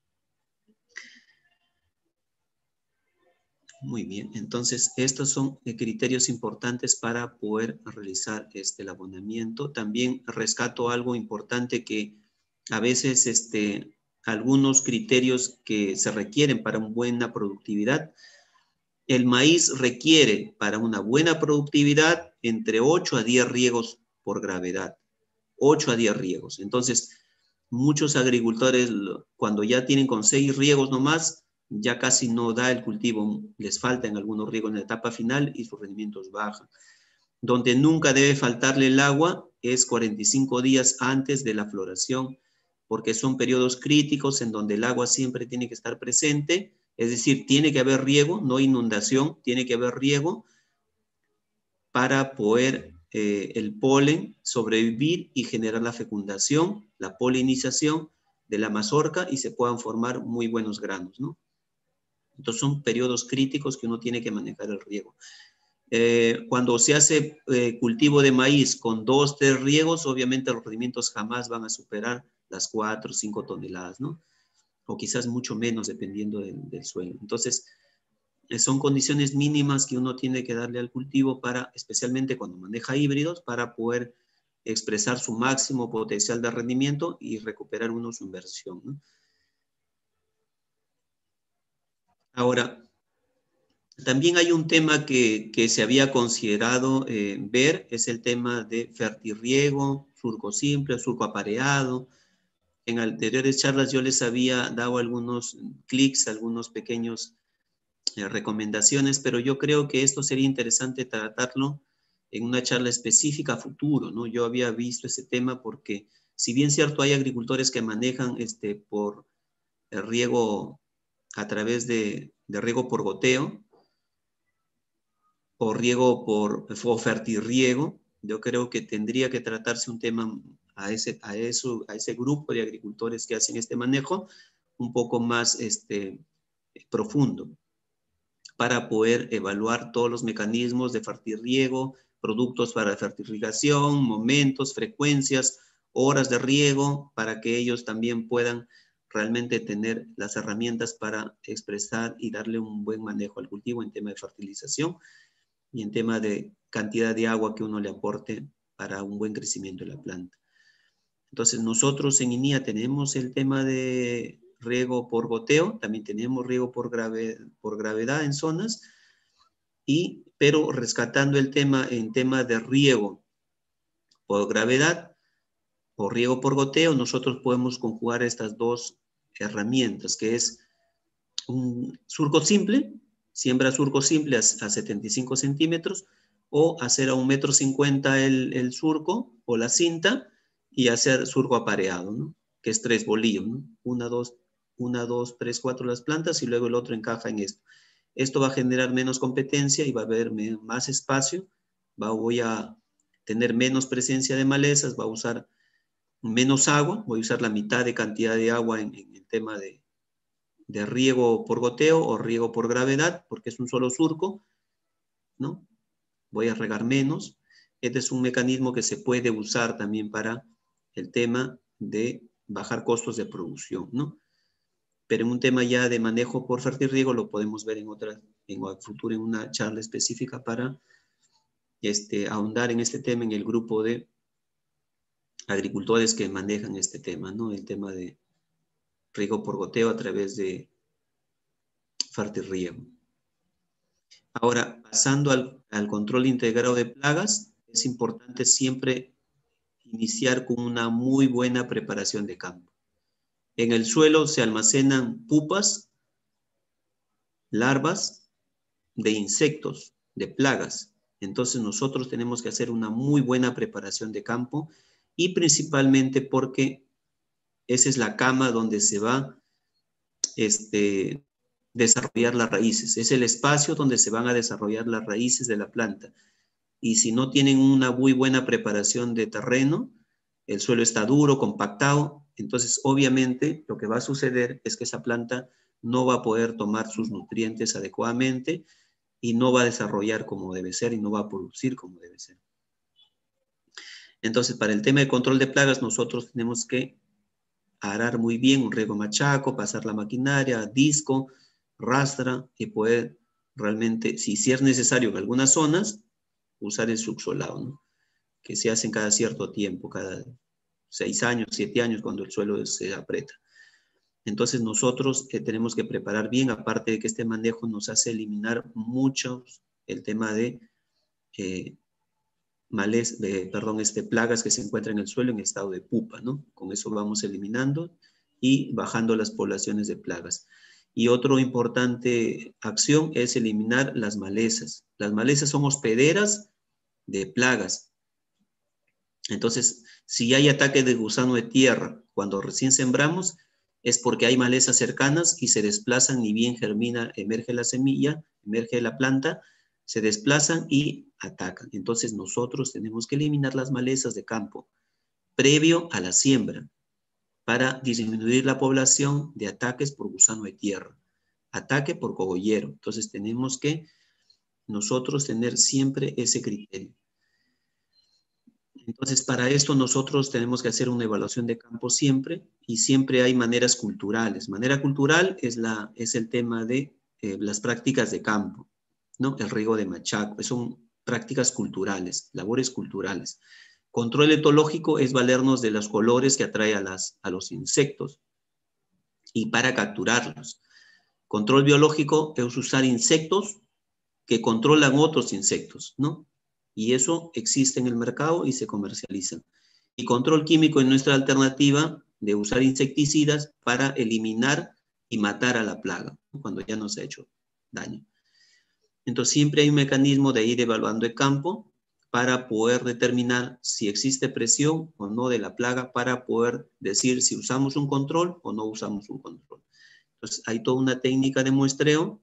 Muy bien, entonces estos son criterios importantes para poder realizar este, el abonamiento. También rescato algo importante que a veces este, algunos criterios que se requieren para una buena productividad. El maíz requiere para una buena productividad entre ocho a diez riegos por gravedad. ocho a diez riegos. Entonces, muchos agricultores cuando ya tienen con seis riegos nomás, ya casi no da el cultivo, les faltan algunos riegos en la etapa final y sus rendimientos bajan. Donde nunca debe faltarle el agua es cuarenta y cinco días antes de la floración, porque son periodos críticos en donde el agua siempre tiene que estar presente, es decir, tiene que haber riego, no inundación, tiene que haber riego para poder eh, el polen sobrevivir y generar la fecundación, la polinización de la mazorca y se puedan formar muy buenos granos, ¿no? Entonces son periodos críticos que uno tiene que manejar el riego. Eh, cuando se hace eh, cultivo de maíz con dos, tres riegos, obviamente los rendimientos jamás van a superar las cuatro o cinco toneladas, ¿no? O quizás mucho menos dependiendo del, del suelo. Entonces, eh, son condiciones mínimas que uno tiene que darle al cultivo para, especialmente cuando maneja híbridos, para poder expresar su máximo potencial de rendimiento y recuperar uno su inversión, ¿no? Ahora, también hay un tema que, que se había considerado eh, ver, es el tema de fertirriego, surco simple, surco apareado. En anteriores charlas yo les había dado algunos clics, algunos pequeños eh, recomendaciones, pero yo creo que esto sería interesante tratarlo en una charla específica a futuro, ¿no? Yo había visto ese tema porque, si bien cierto, hay agricultores que manejan este, por el riego a través de, de riego por goteo, o riego por o fertirriego, yo creo que tendría que tratarse un tema a ese, a eso, a ese grupo de agricultores que hacen este manejo un poco más este, profundo para poder evaluar todos los mecanismos de fertirriego, productos para fertilización, momentos, frecuencias, horas de riego, para que ellos también puedan realmente tener las herramientas para expresar y darle un buen manejo al cultivo en tema de fertilización y en tema de cantidad de agua que uno le aporte para un buen crecimiento de la planta. Entonces nosotros en INIA tenemos el tema de riego por goteo, también tenemos riego por, grave, por gravedad en zonas, y, pero rescatando el tema en tema de riego por gravedad o riego por goteo, nosotros podemos conjugar estas dos herramientas, que es un surco simple, siembra surco simple a, a setenta y cinco centímetros, o hacer a un metro cincuenta el, el surco o la cinta y hacer surco apareado, ¿no? Que es tres bolillos, ¿no? Una, dos, una, dos, tres, cuatro las plantas y luego el otro encaja en esto. Esto va a generar menos competencia y va a haber más espacio, va, voy a tener menos presencia de malezas, va a usar menos agua, voy a usar la mitad de cantidad de agua en, en el tema de de riego por goteo o riego por gravedad, porque es un solo surco, ¿no? Voy a regar menos. Este es un mecanismo que se puede usar también para el tema de bajar costos de producción, ¿no? Pero en un tema ya de manejo por fertirriego lo podemos ver en otra, en el futuro, en una charla específica para este, ahondar en este tema en el grupo de agricultores que manejan este tema, ¿no? El tema de riego por goteo a través de fertirriego. Ahora, pasando al, al control integrado de plagas, es importante siempre iniciar con una muy buena preparación de campo. En el suelo se almacenan pupas, larvas de insectos, de plagas. Entonces nosotros tenemos que hacer una muy buena preparación de campo y principalmente porque esa es la cama donde se va este, desarrollar las raíces. Es el espacio donde se van a desarrollar las raíces de la planta. Y si no tienen una muy buena preparación de terreno, el suelo está duro, compactado, entonces obviamente lo que va a suceder es que esa planta no va a poder tomar sus nutrientes adecuadamente y no va a desarrollar como debe ser y no va a producir como debe ser. Entonces, para el tema de control de plagas, nosotros tenemos que arar muy bien un riego machaco, pasar la maquinaria, disco, rastra y poder realmente, si, si es necesario en algunas zonas, usar el subsolado, ¿no? Que se hacen cada cierto tiempo, cada seis años, siete años, cuando el suelo se aprieta. Entonces nosotros eh, tenemos que preparar bien, aparte de que este manejo nos hace eliminar mucho el tema de, eh, males, de perdón, este, plagas que se encuentran en el suelo en estado de pupa, ¿no? Con eso vamos eliminando y bajando las poblaciones de plagas. Y otra importante acción es eliminar las malezas. Las malezas son hospederas de plagas. Entonces, si hay ataque de gusano de tierra cuando recién sembramos, es porque hay malezas cercanas y se desplazan, ni bien germina, emerge la semilla, emerge la planta, se desplazan y atacan. Entonces, nosotros tenemos que eliminar las malezas de campo previo a la siembra para disminuir la población de ataques por gusano de tierra, ataque por cogollero. Entonces, tenemos que nosotros tener siempre ese criterio. Entonces, para esto nosotros tenemos que hacer una evaluación de campo siempre, y siempre hay maneras culturales. Manera cultural es, la, es el tema de eh, las prácticas de campo, ¿no? El riego de machaco, son prácticas culturales, labores culturales. Control etológico es valernos de los colores que atrae a, las, a los insectos y para capturarlos. Control biológico es usar insectos que controlan otros insectos, ¿no? Y eso existe en el mercado y se comercializa. Y control químico es nuestra alternativa de usar insecticidas para eliminar y matar a la plaga, ¿no? Cuando ya nos ha hecho daño. Entonces siempre hay un mecanismo de ir evaluando el campo para poder determinar si existe presión o no de la plaga, para poder decir si usamos un control o no usamos un control. Entonces hay toda una técnica de muestreo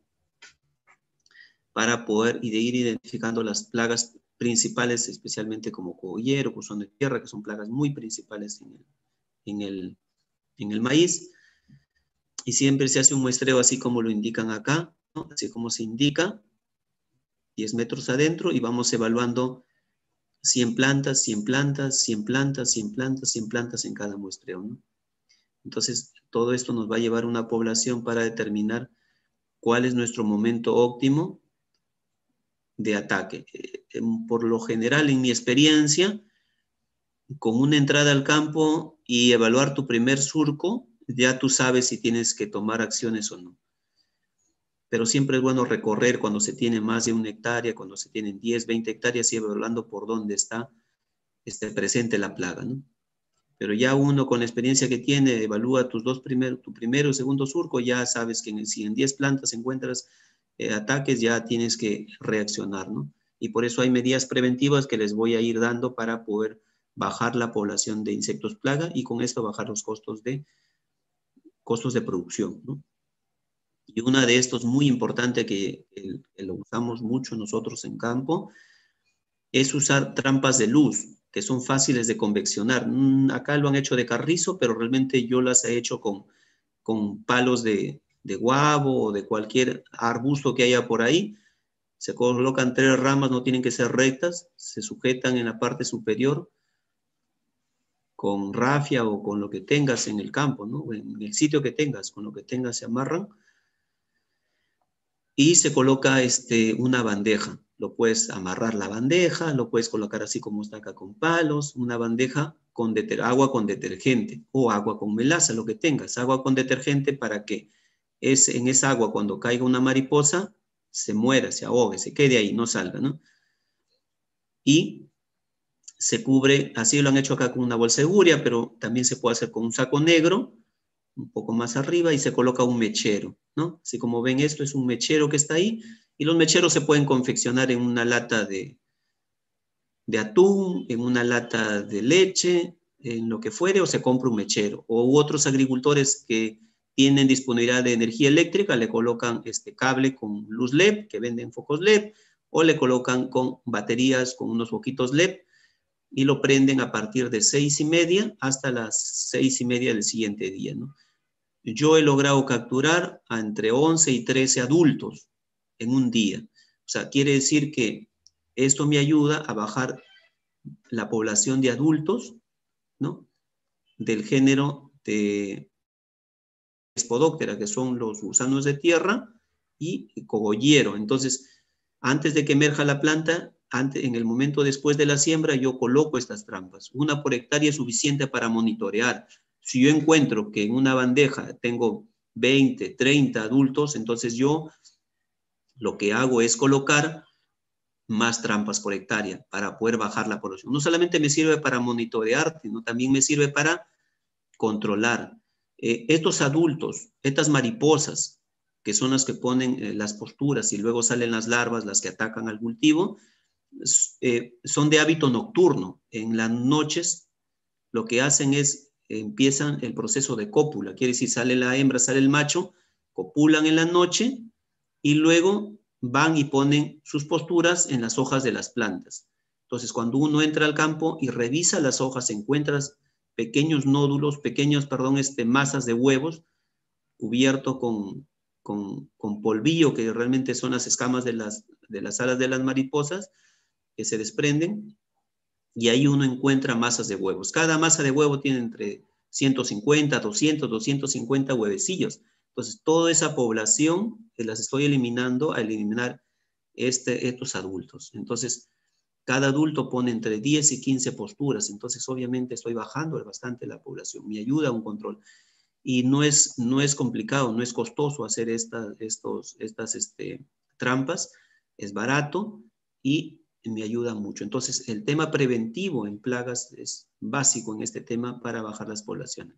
para poder ir identificando las plagas principales, especialmente como cogollero, gusano de tierra, que son plagas muy principales en el, en el, en el maíz. Y siempre se hace un muestreo así como lo indican acá, ¿no? Así como se indica, diez metros adentro, y vamos evaluando cien plantas, cien plantas, cien plantas, cien plantas, cien plantas en cada muestreo, ¿no? Entonces, todo esto nos va a llevar a una población para determinar cuál es nuestro momento óptimo de ataque. Eh, por lo general, en mi experiencia, con una entrada al campo y evaluar tu primer surco, ya tú sabes si tienes que tomar acciones o no. Pero siempre es bueno recorrer cuando se tiene más de una hectárea, cuando se tienen diez, veinte hectáreas, y evaluando por dónde está este, presente la plaga, ¿no? Pero ya uno con la experiencia que tiene, evalúa tus dos primeros, tu primero y segundo surco, ya sabes que en, si en diez plantas encuentras eh, ataques, ya tienes que reaccionar, ¿no? Y por eso hay medidas preventivas que les voy a ir dando para poder bajar la población de insectos plaga y con esto bajar los costos de, costos de producción, ¿no? Y una de estos muy importante que, que, que lo usamos mucho nosotros en campo es usar trampas de luz, que son fáciles de conveccionar. Mm, acá lo han hecho de carrizo, pero realmente yo las he hecho con, con palos de, de guavo o de cualquier arbusto que haya por ahí. Se colocan tres ramas, no tienen que ser rectas, se sujetan en la parte superior con rafia o con lo que tengas en el campo, ¿no? En el sitio que tengas, con lo que tengas se amarran. Y se coloca este, una bandeja. Lo puedes amarrar la bandeja, lo puedes colocar así como está acá con palos, una bandeja con agua con detergente o agua con melaza, lo que tengas. Agua con detergente para que es, en esa agua cuando caiga una mariposa se muera, se ahogue, se quede ahí, no salga, ¿no? Y se cubre, así lo han hecho acá con una bolsa de guria, pero también se puede hacer con un saco negro, un poco más arriba, y se coloca un mechero, ¿no? Así como ven, esto es un mechero que está ahí, y los mecheros se pueden confeccionar en una lata de, de atún, en una lata de leche, en lo que fuere o se compra un mechero. O otros agricultores que tienen disponibilidad de energía eléctrica, le colocan este cable con luz L E D, que venden focos L E D, o le colocan con baterías con unos foquitos L E D y lo prenden a partir de seis y media hasta las seis y media del siguiente día, ¿no? Yo he logrado capturar a entre once y trece adultos en un día. O sea, quiere decir que esto me ayuda a bajar la población de adultos, ¿no? Del género de Spodoptera, que son los gusanos de tierra, y cogollero. Entonces, antes de que emerja la planta, antes, en el momento después de la siembra, yo coloco estas trampas. Una por hectárea es suficiente para monitorear. Si yo encuentro que en una bandeja tengo veinte, treinta adultos, entonces yo lo que hago es colocar más trampas por hectárea para poder bajar la población. No solamente me sirve para monitorear, sino también me sirve para controlar. Eh, estos adultos, estas mariposas, que son las que ponen eh, las posturas y luego salen las larvas, las que atacan al cultivo, eh, son de hábito nocturno. En las noches lo que hacen es, eh, empiezan el proceso de cópula, quiere decir, sale la hembra, sale el macho, copulan en la noche y luego van y ponen sus posturas en las hojas de las plantas. Entonces, cuando uno entra al campo y revisa las hojas, encuentras pequeños nódulos, pequeños, perdón, este, masas de huevos cubierto con, con, con polvillo, que realmente son las escamas de las, de las alas de las mariposas, que se desprenden, y ahí uno encuentra masas de huevos. Cada masa de huevo tiene entre ciento cincuenta, doscientos, doscientos cincuenta huevecillos. Entonces, toda esa población eh, las estoy eliminando a eliminar este, estos adultos. Entonces, cada adulto pone entre diez y quince posturas. Entonces, obviamente, estoy bajando bastante la población. Me ayuda a un control. Y no es, no es complicado, no es costoso hacer esta, estos, estas este, trampas. Es barato y me ayuda mucho. Entonces, el tema preventivo en plagas es básico en este tema para bajar las poblaciones.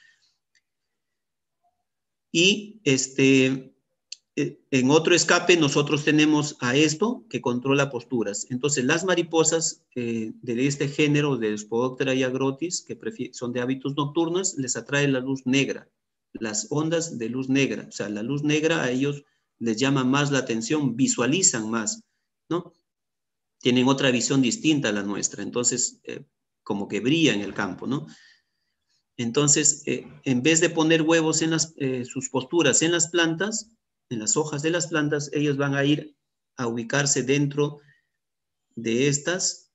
Y este, en otro escape nosotros tenemos a esto que controla posturas. Entonces, las mariposas eh, de este género, de Spodoptera y agrotis, que son de hábitos nocturnos, les atrae la luz negra, las ondas de luz negra. O sea, la luz negra a ellos les llama más la atención, visualizan más, ¿no? Tienen otra visión distinta a la nuestra, entonces eh, como que brilla en el campo, ¿no? Entonces, eh, en vez de poner huevos en las, eh, sus posturas en las plantas, en las hojas de las plantas, ellos van a ir a ubicarse dentro de estas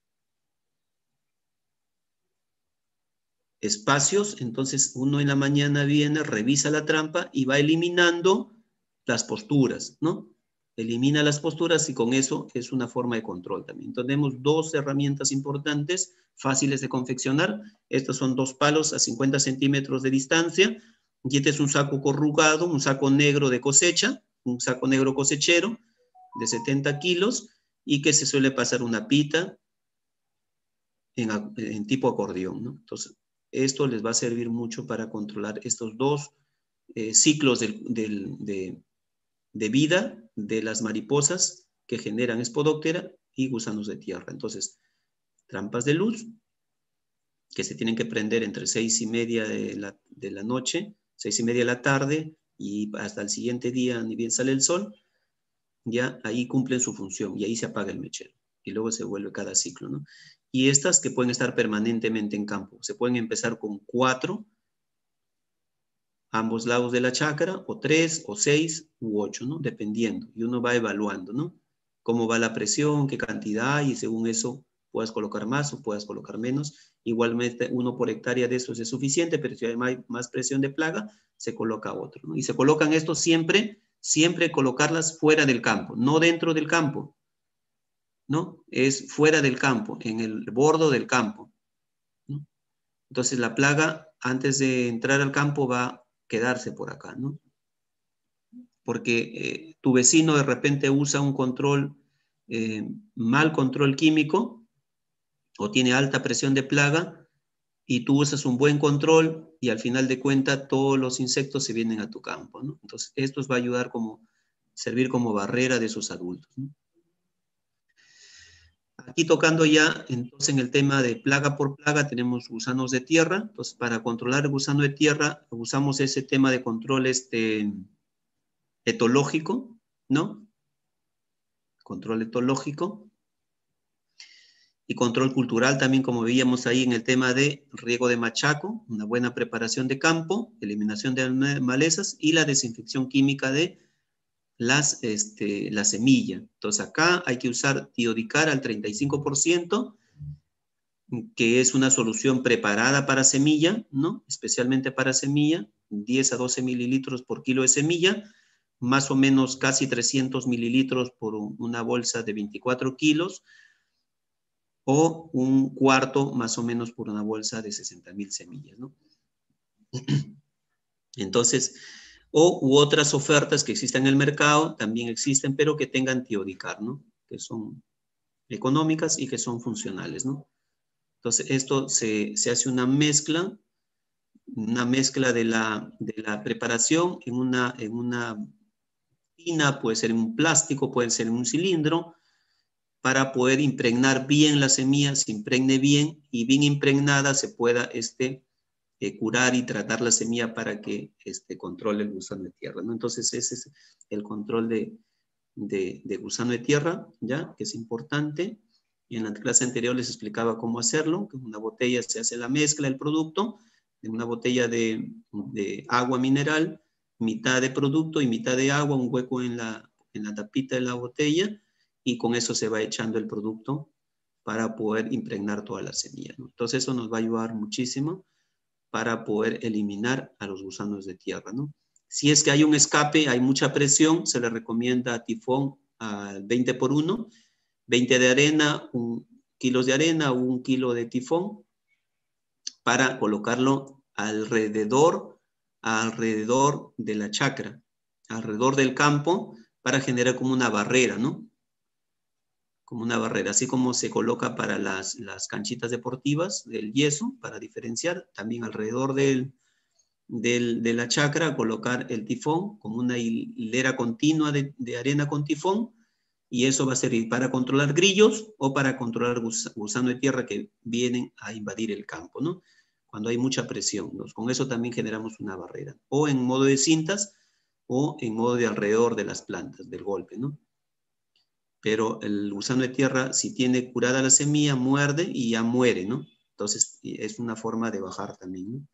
espacios. Entonces, uno en la mañana viene, revisa la trampa y va eliminando las posturas, ¿no? Elimina las posturas y con eso es una forma de control también. Tenemos dos herramientas importantes, fáciles de confeccionar. Estos son dos palos a cincuenta centímetros de distancia. Y este es un saco corrugado, un saco negro de cosecha, un saco negro cosechero de setenta kilos y que se suele pasar una pita en, en tipo acordeón, ¿no? Entonces, esto les va a servir mucho para controlar estos dos eh, ciclos del, del, de, de vida de las mariposas que generan Spodoptera y gusanos de tierra. Entonces, trampas de luz que se tienen que prender entre seis y media de la, de la noche, seis y media de la tarde y hasta el siguiente día, ni bien sale el sol, ya ahí cumplen su función y ahí se apaga el mechero y luego se vuelve cada ciclo, ¿no? Y estas que pueden estar permanentemente en campo, se pueden empezar con cuatro, ambos lados de la chácara, o tres, o seis, u ocho, ¿no? Dependiendo, y uno va evaluando, ¿no? Cómo va la presión, qué cantidad, y según eso puedas colocar más o puedas colocar menos. Igualmente, uno por hectárea de esos es suficiente, pero si hay más presión de plaga, se coloca otro, ¿no? Y se colocan estos siempre, siempre colocarlas fuera del campo, no dentro del campo, ¿no? Es fuera del campo, en el bordo del campo, ¿no? Entonces la plaga, antes de entrar al campo, va a quedarse por acá, ¿no? Porque eh, tu vecino de repente usa un control, eh, mal control químico, o tiene alta presión de plaga, y tú usas un buen control, y al final de cuentas todos los insectos se vienen a tu campo, ¿no? Entonces esto va a ayudar como, servir como barrera de esos adultos, ¿no? aquí tocando ya, entonces en el tema de plaga por plaga, tenemos gusanos de tierra. Entonces, para controlar el gusano de tierra, usamos ese tema de control este, etológico, ¿no? Control etológico. Y control cultural también, como veíamos ahí en el tema de riego de machaco, una buena preparación de campo, eliminación de malezas y la desinfección química de las, este, la semilla. Entonces acá hay que usar tiodicar al treinta y cinco por ciento, que es una solución preparada para semilla, ¿no? Especialmente para semilla, diez a doce mililitros por kilo de semilla, más o menos casi trescientos mililitros por una bolsa de veinticuatro kilos, o un cuarto más o menos por una bolsa de sesenta mil semillas, ¿no? Entonces, o u otras ofertas que existen en el mercado, también existen, pero que tengan tiodicar, ¿no? Que son económicas y que son funcionales, ¿no? Entonces, esto se, se hace una mezcla, una mezcla de la, de la preparación en una, en una tina, puede ser en un plástico, puede ser en un cilindro, para poder impregnar bien la semilla, se impregne bien y bien impregnada se pueda este, eh, curar y tratar la semilla para que este, controle el gusano de tierra, ¿no? Entonces ese es el control de, de, de gusano de tierra, ¿ya? Que es importante. Y en la clase anterior les explicaba cómo hacerlo, que en una botella se hace la mezcla del producto, en una botella de, de agua mineral, mitad de producto y mitad de agua, un hueco en la, en la tapita de la botella, y con eso se va echando el producto para poder impregnar toda la semilla, ¿no? Entonces eso nos va a ayudar muchísimo para poder eliminar a los gusanos de tierra, ¿no? Si es que hay un escape, hay mucha presión, se le recomienda tifón al veinte por uno, veinte de arena, un kilos de arena, un kilo de tifón, para colocarlo alrededor, alrededor de la chacra, alrededor del campo, para generar como una barrera, ¿no? Como una barrera, así como se coloca para las, las canchitas deportivas del yeso, para diferenciar, también alrededor del, del, de la chacra, colocar el tifón como una hilera continua de, de arena con tifón, y eso va a servir para controlar grillos o para controlar gus, gusano de tierra que vienen a invadir el campo, ¿no? Cuando hay mucha presión, ¿no? Con eso también generamos una barrera, o en modo de cintas, o en modo de alrededor de las plantas, del golpe, ¿no? Pero el gusano de tierra, si tiene curada la semilla, muerde y ya muere, ¿no? Entonces, es una forma de bajar también, ¿no?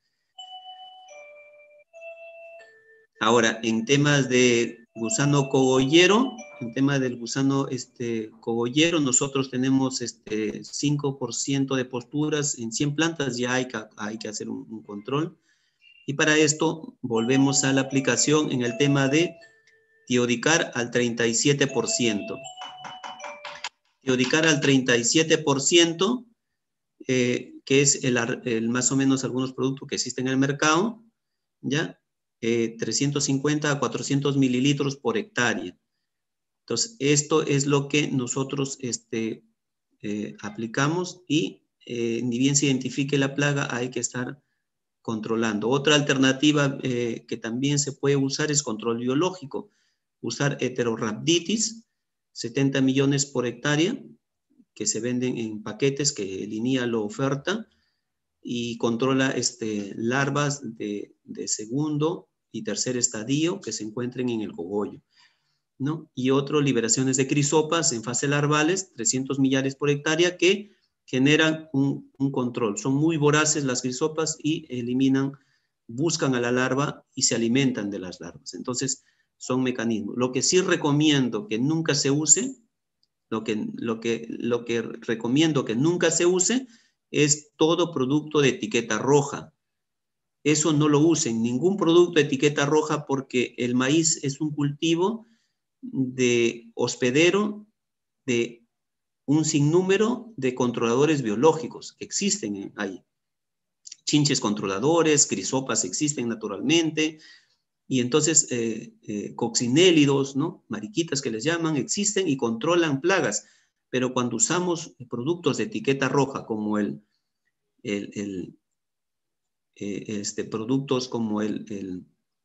Ahora, en temas de gusano cogollero, en tema del gusano este, cogollero, nosotros tenemos este, cinco por ciento de posturas en cien plantas, ya hay que, hay que hacer un, un control. Y para esto, volvemos a la aplicación en el tema de tiodicar al treinta y siete por ciento. Tiodicar al treinta y siete por ciento, eh, que es el, el más o menos algunos productos que existen en el mercado, ¿ya? Eh, trescientos cincuenta a cuatrocientos mililitros por hectárea. Entonces, esto es lo que nosotros este, eh, aplicamos y eh, ni bien se identifique la plaga, hay que estar controlando. Otra alternativa eh, que también se puede usar es control biológico. Usar Heterorhabditis, setenta millones por hectárea, que se venden en paquetes que el I N I A lo oferta, y controla este, larvas de, de segundo y tercer estadio que se encuentren en el cogollo, ¿no? Y otro, liberaciones de crisopas en fase larvales, trescientos millares por hectárea, que generan un, un control. Son muy voraces las crisopas y eliminan, buscan a la larva y se alimentan de las larvas. Entonces, son mecanismos. Lo que sí recomiendo que nunca se use, lo que, lo que, lo que recomiendo que nunca se use, es todo producto de etiqueta roja. Eso no lo usen, ningún producto de etiqueta roja, porque el maíz es un cultivo de hospedero de un sinnúmero de controladores biológicos que existen ahí. Chinches controladores, crisopas existen naturalmente, y entonces eh, eh, coccinélidos, ¿no? Mariquitas que les llaman, existen y controlan plagas. Pero cuando usamos productos de etiqueta roja como el, el, el eh, este, productos como el, el,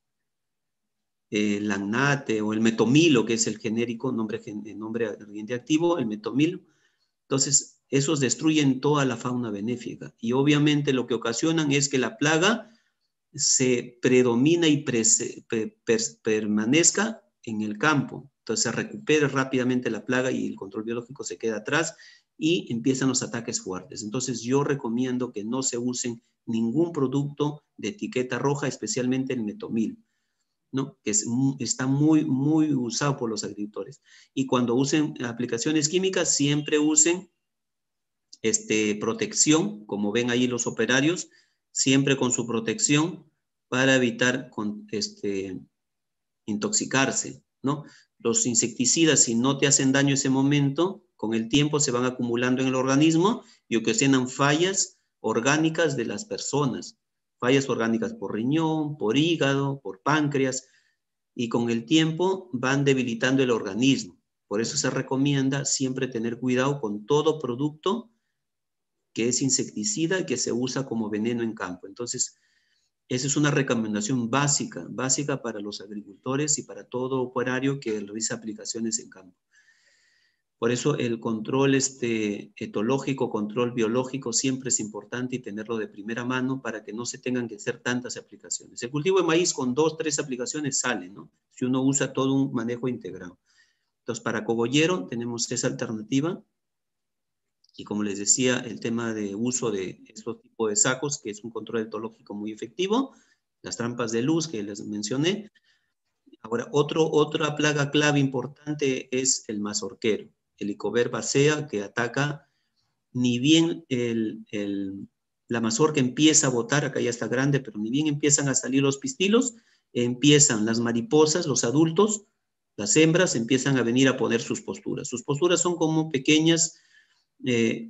el Lagnate o el metomilo, que es el genérico, nombre, el nombre activo, el metomilo, Entonces, esos destruyen toda la fauna benéfica. Y obviamente lo que ocasionan es que la plaga se predomina y pre, per, per, permanezca en el campo. Entonces se recupera rápidamente la plaga y el control biológico se queda atrás y empiezan los ataques fuertes. Entonces yo recomiendo que no se usen ningún producto de etiqueta roja, especialmente el metomil, ¿no? Que es, está muy, muy usado por los agricultores. Y cuando usen aplicaciones químicas, siempre usen este, protección, como ven ahí los operarios, siempre con su protección para evitar con, este, intoxicarse, ¿no? Los insecticidas, si no te hacen daño en ese momento, con el tiempo se van acumulando en el organismo y ocasionan fallas orgánicas de las personas, fallas orgánicas por riñón, por hígado, por páncreas, y con el tiempo van debilitando el organismo. Por eso se recomienda siempre tener cuidado con todo producto que es insecticida y que se usa como veneno en campo. Entonces, esa es una recomendación básica, básica para los agricultores y para todo operario que realiza aplicaciones en campo. Por eso el control este, etológico, control biológico siempre es importante y tenerlo de primera mano para que no se tengan que hacer tantas aplicaciones. El cultivo de maíz con dos, tres aplicaciones sale, ¿no? Si uno usa todo un manejo integrado. Entonces, para cogollero tenemos esa alternativa. Y como les decía, el tema de uso de estos tipos de sacos, que es un control etológico muy efectivo, las trampas de luz que les mencioné. Ahora, otro, otra plaga clave importante es el mazorquero, el Helicobacter pacea, que ataca, ni bien el, el, la mazorca empieza a botar, acá ya está grande, pero ni bien empiezan a salir los pistilos, empiezan las mariposas, los adultos, las hembras, empiezan a venir a poner sus posturas. Sus posturas son como pequeñas Eh,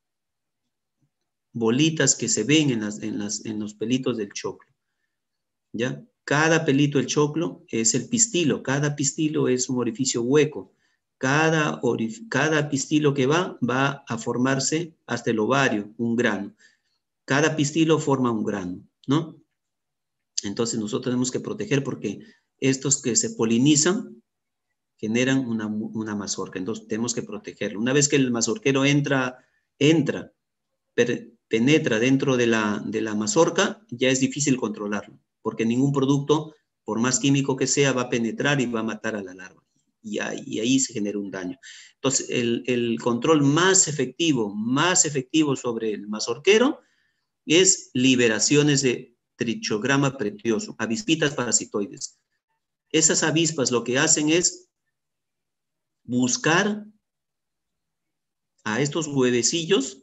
bolitas que se ven en, las, en, las, en los pelitos del choclo, ¿ya? Cada pelito del choclo es el pistilo, cada pistilo es un orificio hueco, cada, orif cada pistilo que va, va a formarse hasta el ovario, un grano, cada pistilo forma un grano, ¿no? Entonces nosotros tenemos que proteger porque estos que se polinizan generan una, una mazorca, entonces tenemos que protegerlo. Una vez que el mazorquero entra, entra, per, penetra dentro de la, de la mazorca, ya es difícil controlarlo, porque ningún producto, por más químico que sea, va a penetrar y va a matar a la larva, y ahí, y ahí se genera un daño. Entonces, el, el control más efectivo, más efectivo sobre el mazorquero es liberaciones de trichograma pretioso, avispitas parasitoides. Esas avispas lo que hacen es buscar a estos huevecillos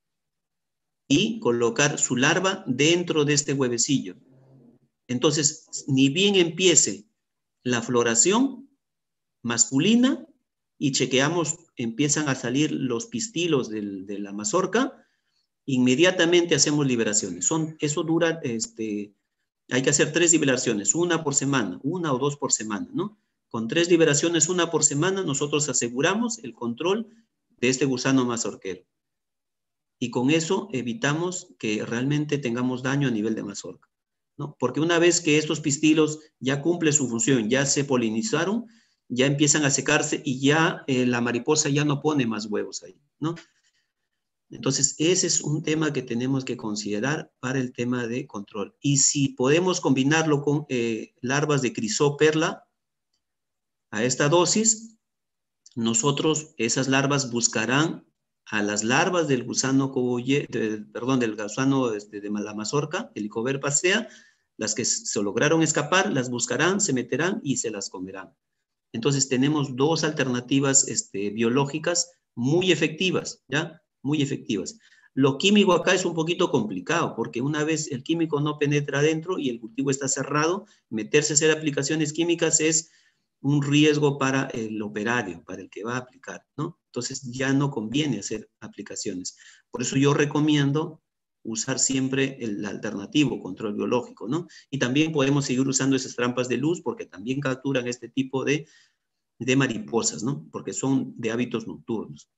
y colocar su larva dentro de este huevecillo. Entonces, ni bien empiece la floración masculina y chequeamos, empiezan a salir los pistilos del, de la mazorca, inmediatamente hacemos liberaciones. Son, eso dura, este, hay que hacer tres liberaciones, una por semana, una o dos por semana, ¿no? Con tres liberaciones, una por semana, nosotros aseguramos el control de este gusano mazorquero. Y con eso evitamos que realmente tengamos daño a nivel de mazorca, ¿no? Porque una vez que estos pistilos ya cumplen su función, ya se polinizaron, ya empiezan a secarse y ya eh, la mariposa ya no pone más huevos ahí, ¿no? Entonces, ese es un tema que tenemos que considerar para el tema de control. Y si podemos combinarlo con eh, larvas de crisoperla, a esta dosis, nosotros, esas larvas buscarán a las larvas del gusano cogolle, de, perdón, del gusano de, de la mazorca, el Helicobacter pacea, las que se lograron escapar, las buscarán, se meterán y se las comerán. Entonces tenemos dos alternativas este, biológicas muy efectivas, ¿ya? Muy efectivas. Lo químico acá es un poquito complicado, porque una vez el químico no penetra adentro y el cultivo está cerrado, meterse a hacer aplicaciones químicas es un riesgo para el operario, para el que va a aplicar, ¿no? Entonces ya no conviene hacer aplicaciones. Por eso yo recomiendo usar siempre el alternativo, control biológico, ¿no? Y también podemos seguir usando esas trampas de luz porque también capturan este tipo de, de mariposas, ¿no? Porque son de hábitos nocturnos.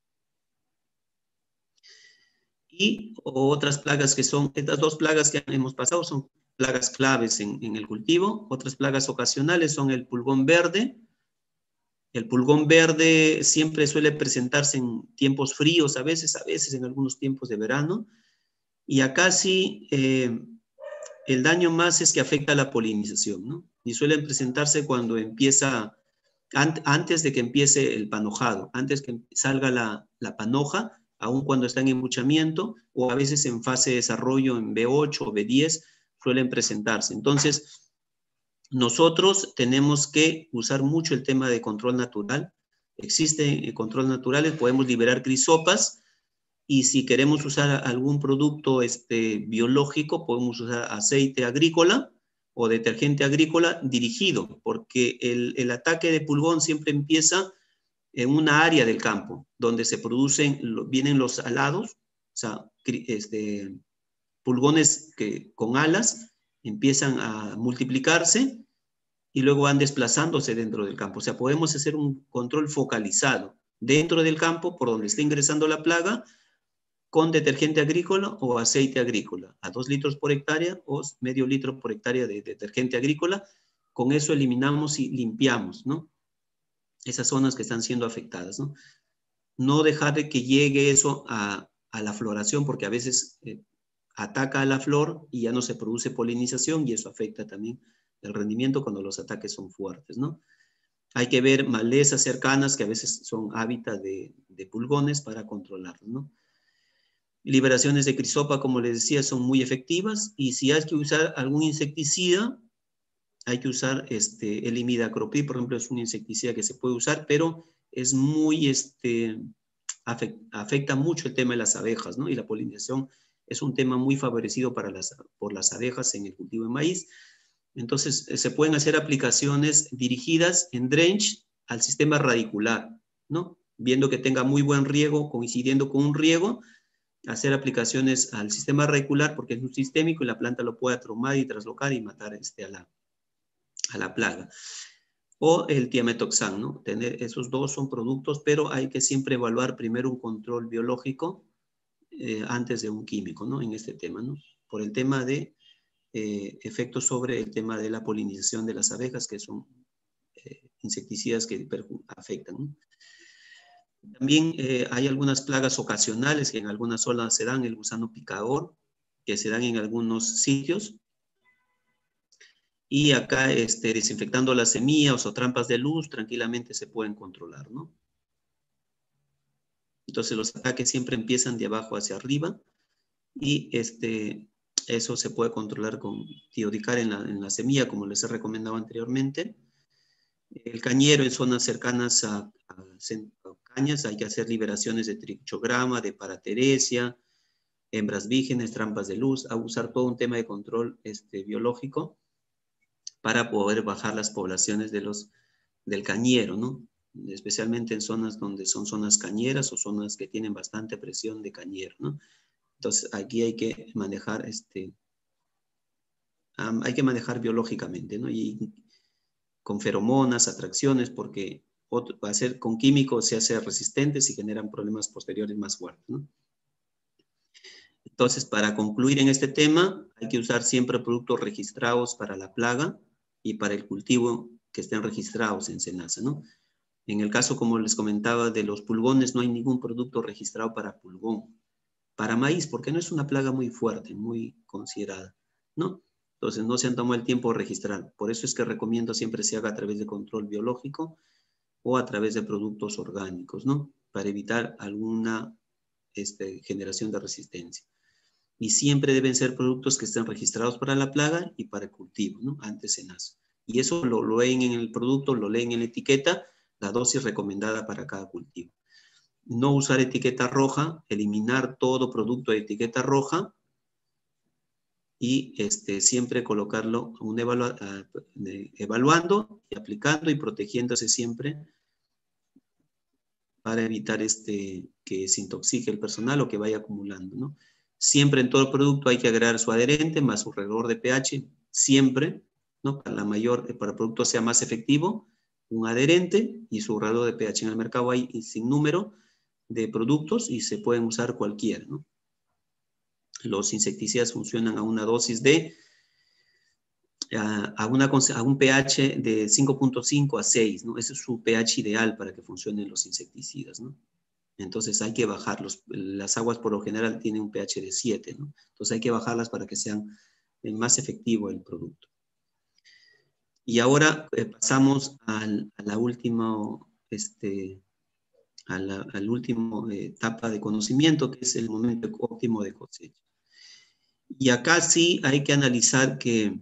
Y otras plagas que son, estas dos plagas que hemos pasado son plagas claves en, en el cultivo. Otras plagas ocasionales son el pulgón verde El pulgón verde siempre suele presentarse en tiempos fríos, a veces, a veces en algunos tiempos de verano. Y acá sí, eh, el daño más es que afecta a la polinización, ¿no? Y suelen presentarse cuando empieza, an antes de que empiece el panojado, antes que salga la, la panoja, aun cuando está en embuchamiento, o a veces en fase de desarrollo en B ocho o B diez, suelen presentarse. Entonces, nosotros tenemos que usar mucho el tema de control natural. Existen control naturales, podemos liberar crisopas, y si queremos usar algún producto este, biológico, podemos usar aceite agrícola o detergente agrícola dirigido, porque el, el ataque de pulgón siempre empieza en una área del campo, donde se producen, vienen los alados, o sea, este, pulgones que, con alas, empiezan a multiplicarse y luego van desplazándose dentro del campo. O sea, podemos hacer un control focalizado dentro del campo por donde está ingresando la plaga con detergente agrícola o aceite agrícola, a dos litros por hectárea o medio litro por hectárea de detergente agrícola. Con eso eliminamos y limpiamos, ¿no? Esas zonas que están siendo afectadas, ¿no? No dejar de que llegue eso a, a la floración, porque a veces eh, ataca a la flor y ya no se produce polinización y eso afecta también el rendimiento cuando los ataques son fuertes, ¿no? Hay que ver malezas cercanas que a veces son hábitat de, de pulgones para controlarlos, ¿no? Liberaciones de crisopa, como les decía, son muy efectivas, y si hay que usar algún insecticida, hay que usar este, el imidacloprid, por ejemplo, es un insecticida que se puede usar, pero es muy, este, afecta, afecta mucho el tema de las abejas, ¿no? Y la polinización es un tema muy favorecido para las, por las abejas en el cultivo de maíz. Entonces, se pueden hacer aplicaciones dirigidas en drench al sistema radicular, ¿no? Viendo que tenga muy buen riego, coincidiendo con un riego, hacer aplicaciones al sistema radicular porque es un sistémico y la planta lo puede atromar y traslocar y matar este, a, la, a la plaga. O el tiametoxan, ¿no? Tener, esos dos son productos, pero hay que siempre evaluar primero un control biológico eh, antes de un químico, ¿no? En este tema, ¿no? Por el tema de eh, efectos sobre el tema de la polinización de las abejas, que son eh, insecticidas que afectan, ¿no? También eh, hay algunas plagas ocasionales que en algunas zonas se dan, el gusano picador, que se dan en algunos sitios. Y acá este, desinfectando las semillas o trampas de luz, tranquilamente se pueden controlar, ¿no? Entonces los ataques siempre empiezan de abajo hacia arriba y este, eso se puede controlar con tiodicar en la, en la semilla, como les he recomendado anteriormente. El cañero en zonas cercanas a, a, a cañas hay que hacer liberaciones de trichograma, de parateresia, hembras vírgenes, trampas de luz, a usar todo un tema de control este, biológico para poder bajar las poblaciones de los, del cañero, ¿no? Especialmente en zonas donde son zonas cañeras o zonas que tienen bastante presión de cañero, ¿no? Entonces aquí hay que manejar, este, um, hay que manejar biológicamente, ¿no? Y con feromonas, atracciones, porque otro, va a ser con químicos se hace resistentes y generan problemas posteriores más fuertes, ¿no? Entonces, para concluir en este tema, hay que usar siempre productos registrados para la plaga y para el cultivo que estén registrados en SENASA, ¿no? En el caso, como les comentaba, de los pulgones, no hay ningún producto registrado para pulgón. Para maíz, porque no es una plaga muy fuerte, muy considerada, ¿no? Entonces, no se han tomado el tiempo de registrar. Por eso es que recomiendo siempre se haga a través de control biológico o a través de productos orgánicos, ¿no? Para evitar alguna este, generación de resistencia. Y siempre deben ser productos que estén registrados para la plaga y para el cultivo, ¿no? Antes SENASA. Y eso lo, lo leen en el producto, lo leen en la etiqueta, la dosis recomendada para cada cultivo. No usar etiqueta roja, eliminar todo producto de etiqueta roja y este, siempre colocarlo un evalua, uh, evaluando y aplicando y protegiéndose siempre para evitar este, que se intoxique el personal o que vaya acumulando, ¿no? Siempre en todo producto hay que agregar su adherente más su regulador de pH, siempre, ¿no? Para la mayor, para el producto sea más efectivo, un adherente y su regulador de pH. En el mercado hay sin número de productos y se pueden usar cualquiera, ¿no? Los insecticidas funcionan a una dosis de a, a, una, a un pH de cinco punto cinco a seis, ¿no? Ese es su pH ideal para que funcionen los insecticidas, ¿no? Entonces hay que bajarlos. Las aguas por lo general tienen un pH de siete, ¿no? Entonces hay que bajarlas para que sean más efectivo el producto. Y ahora eh, pasamos al, a la última, este, a la al último eh, etapa de conocimiento, que es el momento óptimo de cosecha. Y acá sí hay que analizar que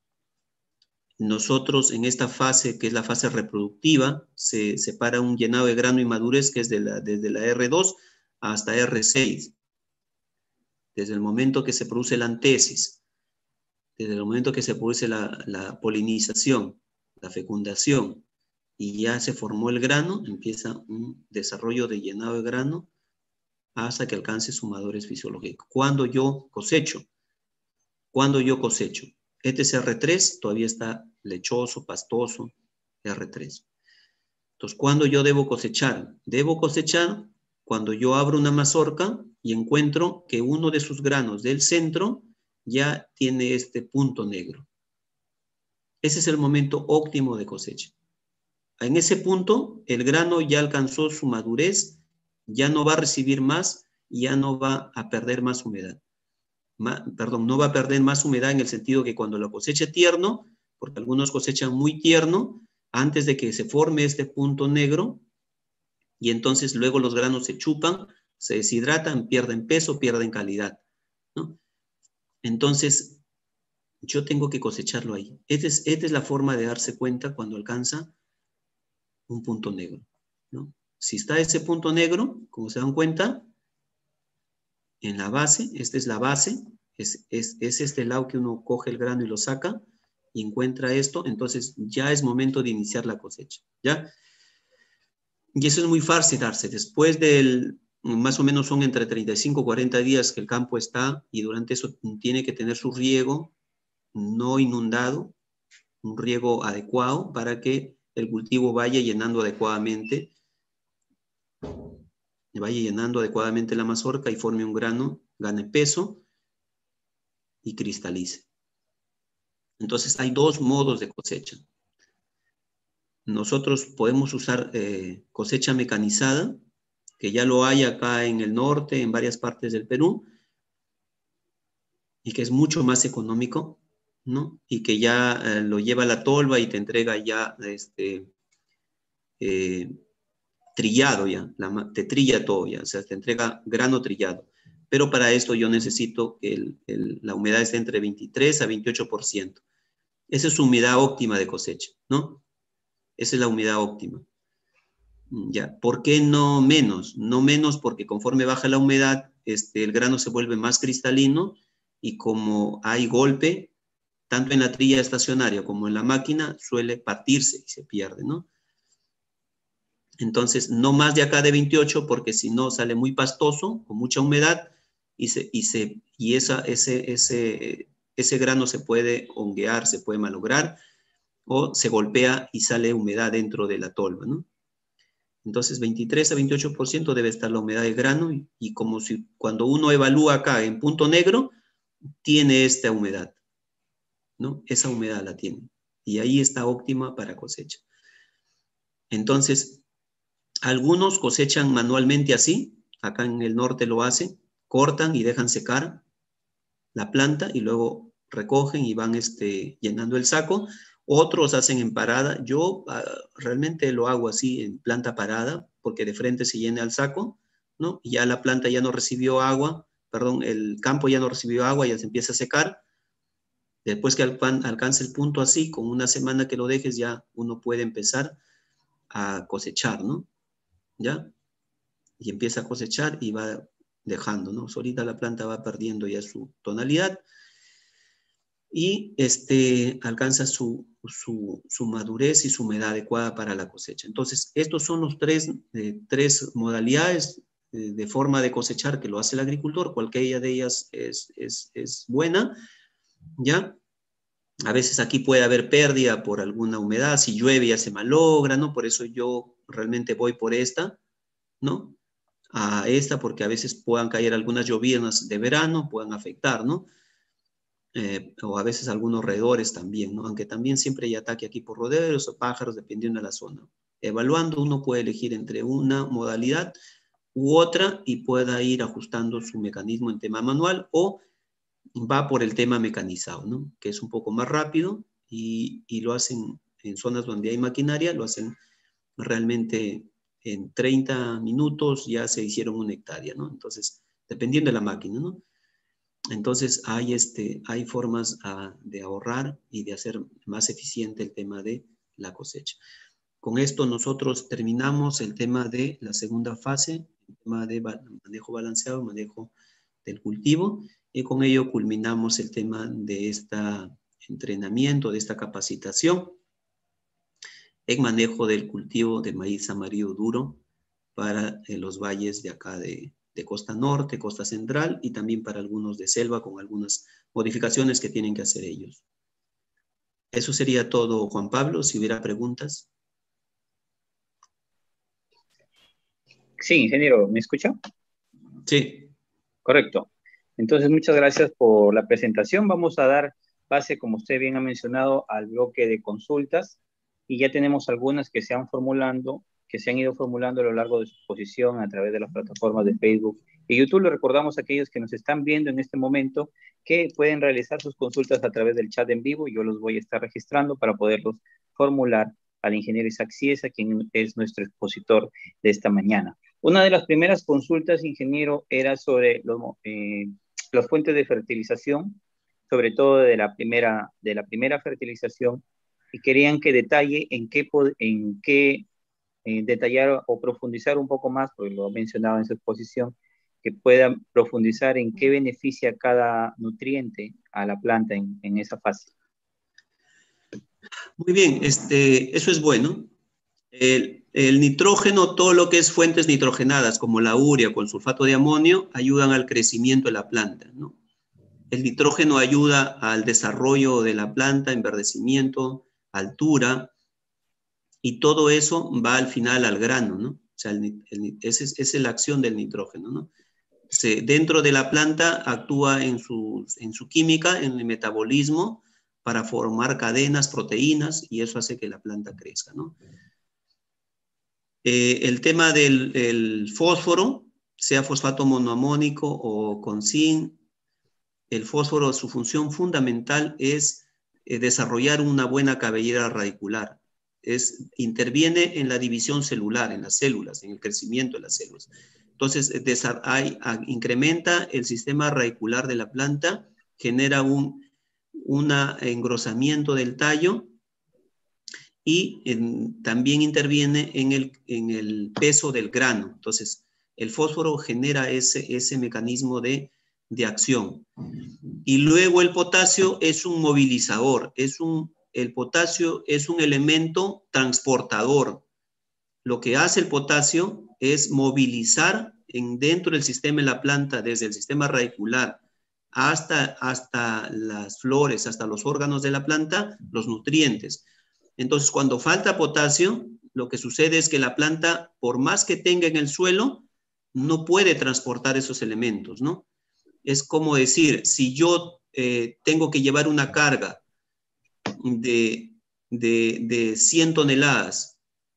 nosotros en esta fase, que es la fase reproductiva, se separa un llenado de grano y madurez, que es de la, desde la R dos hasta R seis. Desde el momento que se produce la antesis, desde el momento que se produce la, la polinización, la fecundación, y ya se formó el grano, empieza un desarrollo de llenado de grano hasta que alcance su madurez fisiológica. Cuando yo cosecho, cuando yo cosecho, este es R tres, todavía está lechoso, pastoso, R tres. Entonces, ¿cuándo yo debo cosechar? Debo cosechar cuando yo abro una mazorca y encuentro que uno de sus granos del centro ya tiene este punto negro. Ese es el momento óptimo de cosecha. En ese punto, el grano ya alcanzó su madurez, ya no va a recibir más y ya no va a perder más humedad. Ma, perdón, no va a perder más humedad en el sentido que cuando lo coseche tierno, porque algunos cosechan muy tierno, antes de que se forme este punto negro, y entonces luego los granos se chupan, se deshidratan, pierden peso, pierden calidad, ¿no? Entonces, yo tengo que cosecharlo ahí. Esta es, esta es la forma de darse cuenta cuando alcanza un punto negro, ¿no? Si está ese punto negro, como se dan cuenta, en la base, esta es la base, es, es, es este lado que uno coge el grano y lo saca y encuentra esto, entonces ya es momento de iniciar la cosecha, ¿ya? Y eso es muy fácil darse. Después del, más o menos son entre treinta y cinco y cuarenta días que el campo está y durante eso tiene que tener su riego no inundado, un riego adecuado para que el cultivo vaya llenando adecuadamente, vaya llenando adecuadamente la mazorca y forme un grano, gane peso y cristalice. Entonces hay dos modos de cosecha. Nosotros podemos usar eh, cosecha mecanizada, que ya lo hay acá en el norte, en varias partes del Perú, y que es mucho más económico, ¿no? Y que ya eh, lo lleva a la tolva y te entrega ya este, eh, trillado ya, la, te trilla todo ya, o sea, te entrega grano trillado. Pero para esto yo necesito que el, el, la humedad esté entre veintitrés a veintiocho por ciento. Esa es su humedad óptima de cosecha, ¿no? Esa es la humedad óptima. Ya, ¿por qué no menos? No menos porque conforme baja la humedad, este, el grano se vuelve más cristalino y como hay golpe, tanto en la trilla estacionaria como en la máquina, suele partirse y se pierde, ¿no? Entonces, no más de acá de veintiocho, porque si no sale muy pastoso, con mucha humedad, y, se, y, se, y esa, ese, ese, ese grano se puede honguear, se puede malograr, o se golpea y sale humedad dentro de la tolva, ¿no? Entonces, veintitrés a veintiocho por ciento debe estar la humedad del grano, y, y como si cuando uno evalúa acá en punto negro, tiene esta humedad, ¿no? Esa humedad la tiene, y ahí está óptima para cosecha. Entonces, algunos cosechan manualmente así, acá en el norte lo hacen, cortan y dejan secar la planta y luego recogen y van este, llenando el saco. Otros hacen en parada. Yo uh, realmente lo hago así en planta parada porque de frente se llena el saco, ¿no? Y ya la planta ya no recibió agua, perdón, el campo ya no recibió agua, ya se empieza a secar. Después que alcance el punto así, con una semana que lo dejes ya uno puede empezar a cosechar, ¿no? ¿Ya? Y empieza a cosechar y va dejando, ¿no? Ahorita la planta va perdiendo ya su tonalidad y este, alcanza su, su, su madurez y su humedad adecuada para la cosecha. Entonces, estos son los tres, eh, tres modalidades eh, de forma de cosechar que lo hace el agricultor. Cualquiera de ellas es, es, es buena, ¿ya? A veces aquí puede haber pérdida por alguna humedad, si llueve ya se malogra, ¿no? Por eso yo realmente voy por esta, ¿no? A esta porque a veces puedan caer algunas lloviznas de verano, puedan afectar, ¿no? eh, o a veces algunos roedores también, ¿no? Aunque también siempre hay ataque aquí por roedores o pájaros, dependiendo de la zona. Evaluando, uno puede elegir entre una modalidad u otra y pueda ir ajustando su mecanismo en tema manual, o va por el tema mecanizado, ¿no? Que es un poco más rápido y, y lo hacen en zonas donde hay maquinaria, lo hacen realmente en treinta minutos ya se hicieron una hectárea, ¿no? Entonces, dependiendo de la máquina, ¿no? Entonces, hay, este, hay formas uh, de ahorrar y de hacer más eficiente el tema de la cosecha. Con esto nosotros terminamos el tema de la segunda fase, el tema de manejo balanceado, manejo del cultivo, y con ello culminamos el tema de este entrenamiento, de esta capacitación en manejo del cultivo de maíz amarillo duro para eh, los valles de acá de, de costa norte, costa central, y también para algunos de selva con algunas modificaciones que tienen que hacer ellos. Eso sería todo, Juan Pablo, si hubiera preguntas. Sí, ingeniero, ¿me escucha? Sí. Correcto. Entonces, muchas gracias por la presentación. Vamos a dar base, como usted bien ha mencionado, al bloque de consultas, y ya tenemos algunas que se han formulando, que se han ido formulando a lo largo de su exposición a través de las plataformas de Facebook y YouTube. Le recordamos a aquellos que nos están viendo en este momento que pueden realizar sus consultas a través del chat en vivo. Yo los voy a estar registrando para poderlos formular al ingeniero Isaac Cieza, quien es nuestro expositor de esta mañana. Una de las primeras consultas, ingeniero, era sobre los, eh, las fuentes de fertilización, sobre todo de la primera, de la primera fertilización, y querían que detalle en qué, en qué eh, detallar o profundizar un poco más, porque lo mencionaba en su exposición, que pueda profundizar en qué beneficia cada nutriente a la planta en, en esa fase. Muy bien, este, eso es bueno. El, el nitrógeno, todo lo que es fuentes nitrogenadas, como la urea con sulfato de amonio, ayudan al crecimiento de la planta, ¿no? El nitrógeno ayuda al desarrollo de la planta, enverdecimiento, altura, y todo eso va al final al grano, ¿no? O sea, el, el, esa es, es la acción del nitrógeno, ¿no? Se, dentro de la planta actúa en su, en su química, en el metabolismo, para formar cadenas, proteínas, y eso hace que la planta crezca, ¿no? Eh, el tema del el fósforo, sea fosfato monoamónico o con zinc, el fósforo, su función fundamental es eh, desarrollar una buena cabellera radicular. Es, interviene en la división celular, en las células, en el crecimiento de las células. Entonces, hay, incrementa el sistema radicular de la planta, genera un una engrosamiento del tallo, y en, también interviene en el, en el peso del grano. Entonces, el fósforo genera ese, ese mecanismo de, de acción. Y luego el potasio es un movilizador, es un, el potasio es un elemento transportador. Lo que hace el potasio es movilizar en, dentro del sistema de la planta, desde el sistema radicular hasta, hasta las flores, hasta los órganos de la planta, los nutrientes. Entonces, cuando falta potasio, lo que sucede es que la planta, por más que tenga en el suelo, no puede transportar esos elementos, ¿no? Es como decir, si yo eh, tengo que llevar una carga de, de, de cien toneladas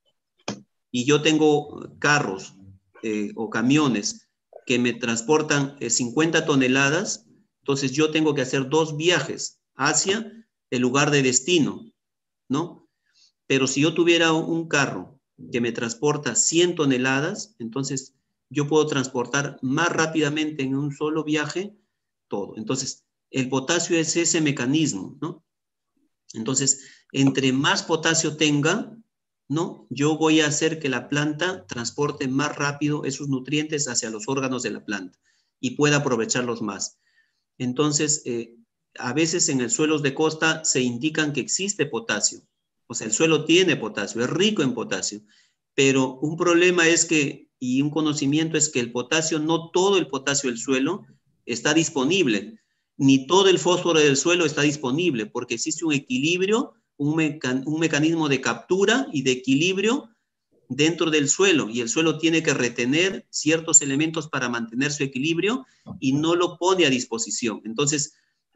y yo tengo carros eh, o camiones que me transportan eh, cincuenta toneladas, entonces yo tengo que hacer dos viajes hacia el lugar de destino, ¿no? Pero si yo tuviera un carro que me transporta cien toneladas, entonces yo puedo transportar más rápidamente en un solo viaje todo. Entonces, el potasio es ese mecanismo, ¿no? Entonces, entre más potasio tenga, ¿no? Yo voy a hacer que la planta transporte más rápido esos nutrientes hacia los órganos de la planta y pueda aprovecharlos más. Entonces, eh, a veces en el suelos de costa se indican que existe potasio. O sea, el suelo tiene potasio, es rico en potasio, pero un problema es que, y un conocimiento es que el potasio, no todo el potasio del suelo está disponible, ni todo el fósforo del suelo está disponible, porque existe un equilibrio, un, meca un mecanismo de captura y de equilibrio dentro del suelo, y el suelo tiene que retener ciertos elementos para mantener su equilibrio y no lo pone a disposición. Entonces,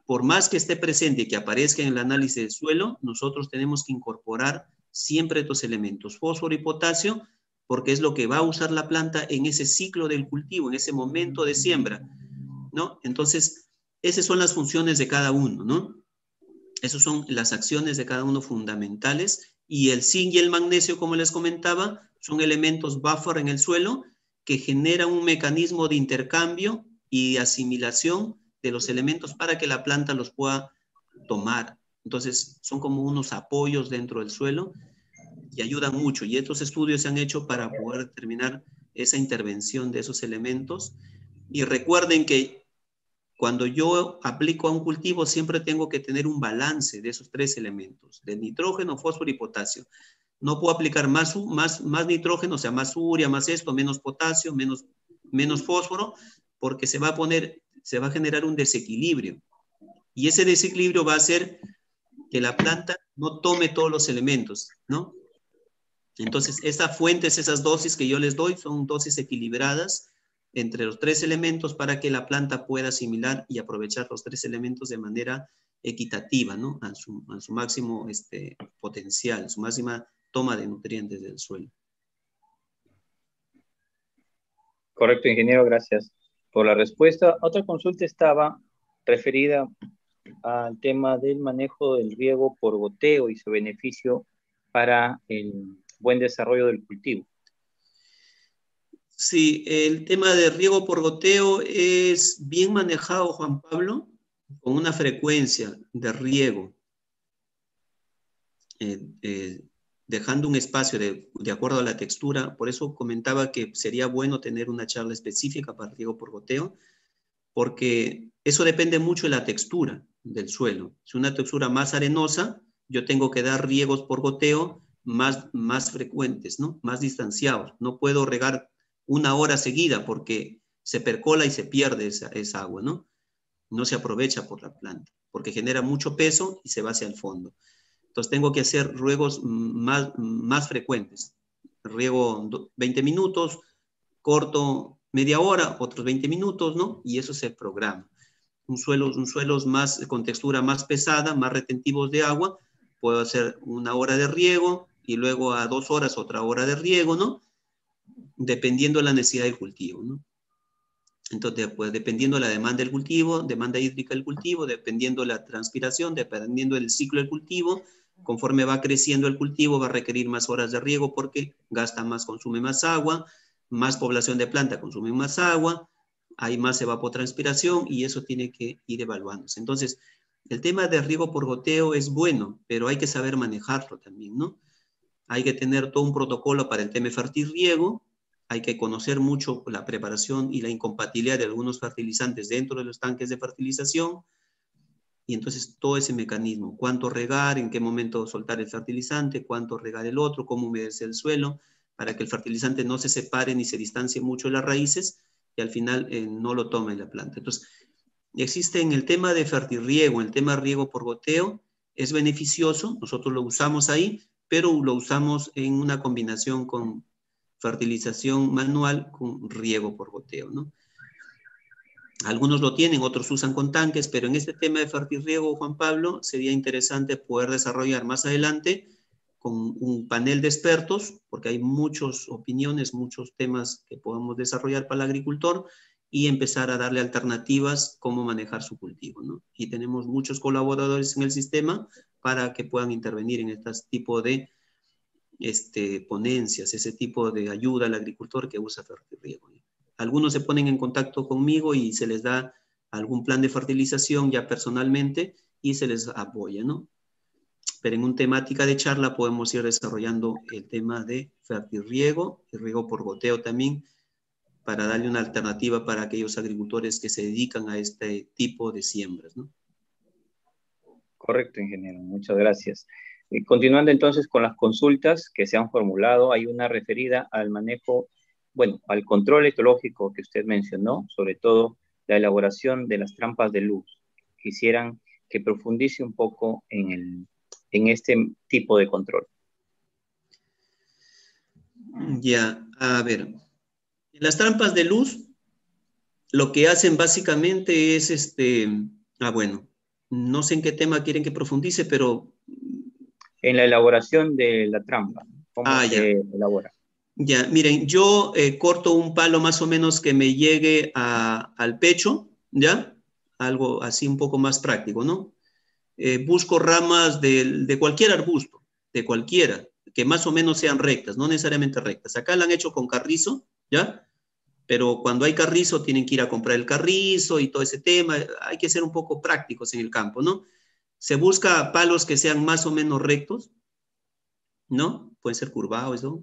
por más que esté presente y que aparezca en el análisis del suelo, nosotros tenemos que incorporar siempre estos elementos, fósforo y potasio, porque es lo que va a usar la planta en ese ciclo del cultivo, en ese momento de siembra, ¿no? Entonces, esas son las funciones de cada uno, ¿no? Esas son las acciones de cada uno fundamentales, y el zinc y el magnesio, como les comentaba, son elementos buffer en el suelo que generan un mecanismo de intercambio y asimilación de los elementos para que la planta los pueda tomar. Entonces, son como unos apoyos dentro del suelo y ayudan mucho. Y estos estudios se han hecho para poder determinar esa intervención de esos elementos. Y recuerden que cuando yo aplico a un cultivo, siempre tengo que tener un balance de esos tres elementos, de nitrógeno, fósforo y potasio. No puedo aplicar más, más, más nitrógeno, o sea, más urea, más esto, menos potasio, menos, menos fósforo, porque se va a poner, se va a generar un desequilibrio. Y ese desequilibrio va a hacer que la planta no tome todos los elementos, ¿no? Entonces, esas fuentes, esas dosis que yo les doy, son dosis equilibradas entre los tres elementos para que la planta pueda asimilar y aprovechar los tres elementos de manera equitativa, ¿no? A su, a su máximo este, potencial, su máxima toma de nutrientes del suelo. Correcto, ingeniero, gracias por la respuesta. Otra consulta estaba referida al tema del manejo del riego por goteo y su beneficio para el buen desarrollo del cultivo. Sí, el tema de riego por goteo es bien manejado, Juan Pablo, con una frecuencia de riego, eh, eh, dejando un espacio de, de acuerdo a la textura. Por eso comentaba que sería bueno tener una charla específica para riego por goteo, porque eso depende mucho de la textura del suelo. Si una textura más arenosa, yo tengo que dar riegos por goteo más, más frecuentes, ¿no? Más distanciados. No puedo regar una hora seguida porque se percola y se pierde esa, esa agua, ¿no? No se aprovecha por la planta, porque genera mucho peso y se va hacia el fondo. Entonces tengo que hacer riegos más, más frecuentes. Riego veinte minutos, corto media hora, otros veinte minutos, ¿no? Y eso se programa. Un suelo, un suelos más, con textura más pesada, más retentivos de agua, puedo hacer una hora de riego y luego a dos horas otra hora de riego, ¿no? Dependiendo de la necesidad del cultivo, ¿no? Entonces, pues, dependiendo de la demanda del cultivo, demanda hídrica del cultivo, dependiendo de la transpiración, dependiendo del ciclo del cultivo, conforme va creciendo el cultivo, va a requerir más horas de riego porque gasta más, consume más agua, más población de planta consume más agua, hay más evapotranspiración y eso tiene que ir evaluándose. Entonces, el tema de riego por goteo es bueno, pero hay que saber manejarlo también, ¿no? Hay que tener todo un protocolo para el tema de fertirriego, hay que conocer mucho la preparación y la incompatibilidad de algunos fertilizantes dentro de los tanques de fertilización, y entonces todo ese mecanismo, cuánto regar, en qué momento soltar el fertilizante, cuánto regar el otro, cómo humedecer el suelo, para que el fertilizante no se separe ni se distancie mucho de las raíces y al final eh, no lo tome la planta. Entonces, existe en el tema de fertirriego, el tema de riego por goteo, es beneficioso, nosotros lo usamos ahí, pero lo usamos en una combinación con fertilización manual con riego por goteo, ¿no? Algunos lo tienen, otros usan con tanques, pero en este tema de fertirriego, Juan Pablo, sería interesante poder desarrollar más adelante con un panel de expertos, porque hay muchas opiniones, muchos temas que podemos desarrollar para el agricultor y empezar a darle alternativas cómo manejar su cultivo, ¿no? Y tenemos muchos colaboradores en el sistema para que puedan intervenir en este tipo de este, ponencias, ese tipo de ayuda al agricultor que usa fertirriego. Algunos se ponen en contacto conmigo y se les da algún plan de fertilización ya personalmente y se les apoya, ¿no? Pero en una temática de charla podemos ir desarrollando el tema de fertirriego y riego por goteo también para darle una alternativa para aquellos agricultores que se dedican a este tipo de siembras, ¿no? Correcto, ingeniero. Muchas gracias. Eh, continuando entonces con las consultas que se han formulado, hay una referida al manejo, bueno, al control ecológico que usted mencionó, sobre todo la elaboración de las trampas de luz. Quisieran que profundice un poco en, el, en este tipo de control. Ya, a ver. Las trampas de luz lo que hacen básicamente es, este, ah, bueno, no sé en qué tema quieren que profundice, pero... En la elaboración de la trampa, ¿cómo Ah, se ya. elabora? Ya, miren, yo eh, corto un palo más o menos que me llegue a, al pecho, ¿ya? Algo así un poco más práctico, ¿no? Eh, busco ramas de, de cualquier arbusto, de cualquiera, que más o menos sean rectas, no necesariamente rectas. Acá la han hecho con carrizo, ¿ya? Pero cuando hay carrizo tienen que ir a comprar el carrizo y todo ese tema. Hay que ser un poco prácticos en el campo, ¿no? Se busca palos que sean más o menos rectos, ¿no? Pueden ser curvados, ¿no?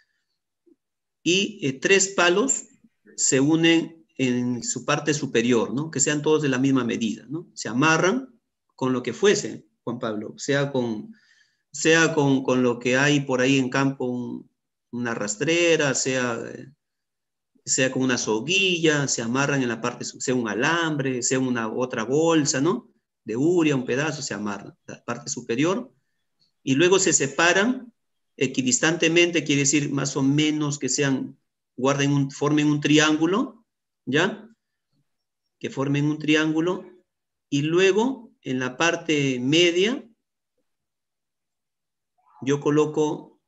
Y eh, tres palos se unen en su parte superior, ¿no? Que sean todos de la misma medida, ¿no? Se amarran con lo que fuese, Juan Pablo, sea con, sea con, con lo que hay por ahí en campo, un, una rastrera, sea, sea con una soguilla, se amarran en la parte, sea un alambre, sea una otra bolsa, ¿no? De uria, un pedazo, se amarran, la parte superior, y luego se separan equidistantemente, quiere decir más o menos que sean, guarden un, formen un triángulo, ¿ya? Que formen un triángulo, y luego en la parte media yo coloco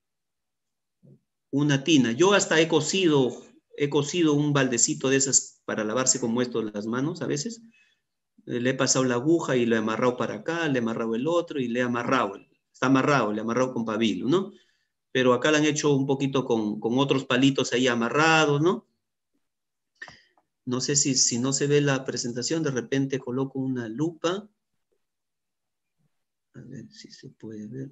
una tina. Yo hasta he cosido, he cosido un baldecito de esas para lavarse como esto las manos a veces. Le he pasado la aguja y lo he amarrado para acá, le he amarrado el otro y le he amarrado. Está amarrado, le he amarrado con pabilo, ¿no? Pero acá la han hecho un poquito con, con otros palitos ahí amarrados, ¿no? No sé si, si no se ve la presentación, de repente coloco una lupa. A ver si se puede ver.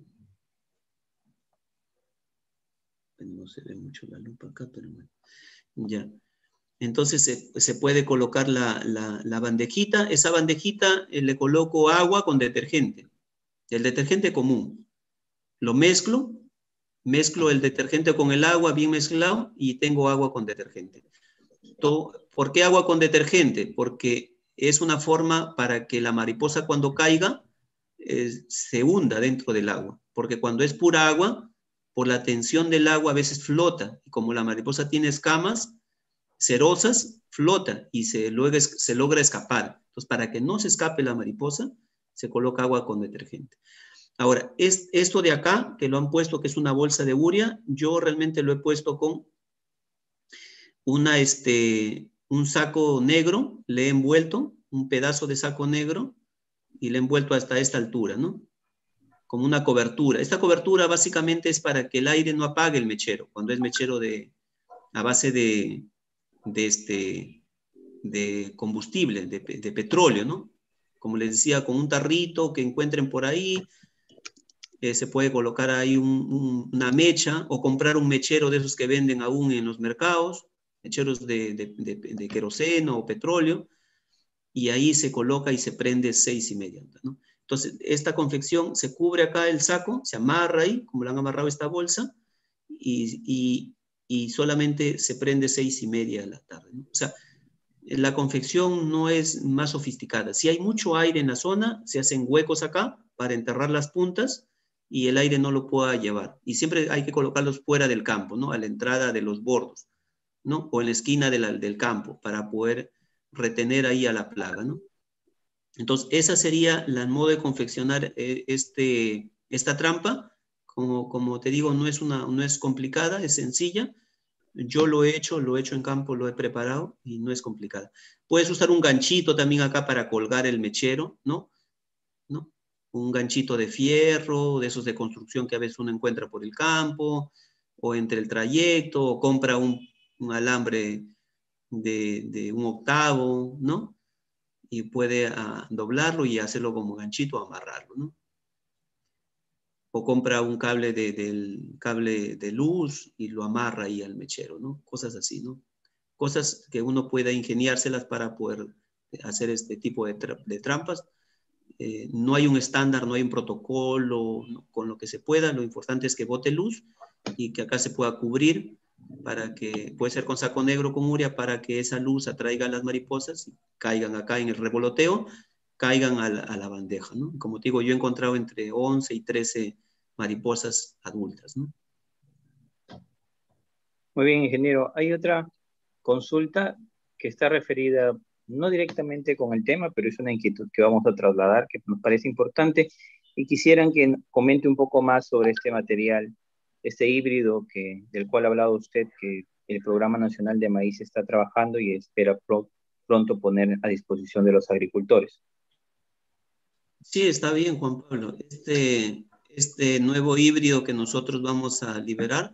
No se ve mucho la lupa acá, pero bueno. Ya. Entonces se, se puede colocar la, la, la bandejita. Esa bandejita eh, le coloco agua con detergente. El detergente común. Lo mezclo. Mezclo el detergente con el agua bien mezclado y tengo agua con detergente. Todo, ¿por qué agua con detergente? Porque es una forma para que la mariposa cuando caiga eh, se hunda dentro del agua. Porque cuando es pura agua, por la tensión del agua a veces flota. Y como la mariposa tiene escamas cerosas, flota y se, luego es, se logra escapar. Entonces, para que no se escape la mariposa, se coloca agua con detergente. Ahora, es, esto de acá, que lo han puesto, que es una bolsa de uria, yo realmente lo he puesto con una, este, un saco negro, le he envuelto, un pedazo de saco negro, y le he envuelto hasta esta altura, ¿no? Como una cobertura. Esta cobertura básicamente es para que el aire no apague el mechero, cuando es mechero de, a base de, de, este, de combustible, de, de petróleo, ¿no? Como les decía, con un tarrito que encuentren por ahí, eh, se puede colocar ahí un, un, una mecha o comprar un mechero de esos que venden aún en los mercados, mecheros de, de, de, de queroseno o petróleo, y ahí se coloca y se prende seis y media, ¿no? Entonces, esta confección se cubre acá el saco, se amarra ahí, como lo han amarrado esta bolsa, y, y, y solamente se prende seis y media de la tarde, ¿no? O sea, la confección no es más sofisticada. Si hay mucho aire en la zona, se hacen huecos acá para enterrar las puntas y el aire no lo pueda llevar. Y siempre hay que colocarlos fuera del campo, ¿no? A la entrada de los bordos, ¿no? O en la esquina de la, del campo para poder retener ahí a la plaga, ¿no? Entonces, esa sería la modo de confeccionar eh, este, esta trampa. Como, como te digo, no es, una, no es complicada, es sencilla. Yo lo he hecho, lo he hecho en campo, lo he preparado y no es complicada. Puedes usar un ganchito también acá para colgar el mechero, ¿no? ¿No? Un ganchito de fierro, de esos de construcción que a veces uno encuentra por el campo, o entre el trayecto, o compra un, un alambre de, de un octavo, ¿no? Y puede uh, doblarlo y hacerlo como ganchito, amarrarlo, ¿no? O compra un cable de, del cable de luz y lo amarra ahí al mechero, ¿no? Cosas así, ¿no? Cosas que uno pueda ingeniárselas para poder hacer este tipo de, tra de trampas. Eh, no hay un estándar, no hay un protocolo, ¿no? Con lo que se pueda, lo importante es que bote luz y que acá se pueda cubrir para que, puede ser con saco negro, con uria, para que esa luz atraiga a las mariposas y caigan acá en el revoloteo, caigan a la, a la bandeja, ¿no? Como te digo, yo he encontrado entre once y trece mariposas adultas, ¿no? Muy bien, ingeniero. Hay otra consulta que está referida no directamente con el tema, pero es una inquietud que vamos a trasladar, que nos parece importante, y quisieran que comente un poco más sobre este material, este híbrido que, del cual ha hablado usted, que el Programa Nacional de Maíz está trabajando y espera pro, pronto poner a disposición de los agricultores. Sí, está bien, Juan Pablo. Este, este nuevo híbrido que nosotros vamos a liberar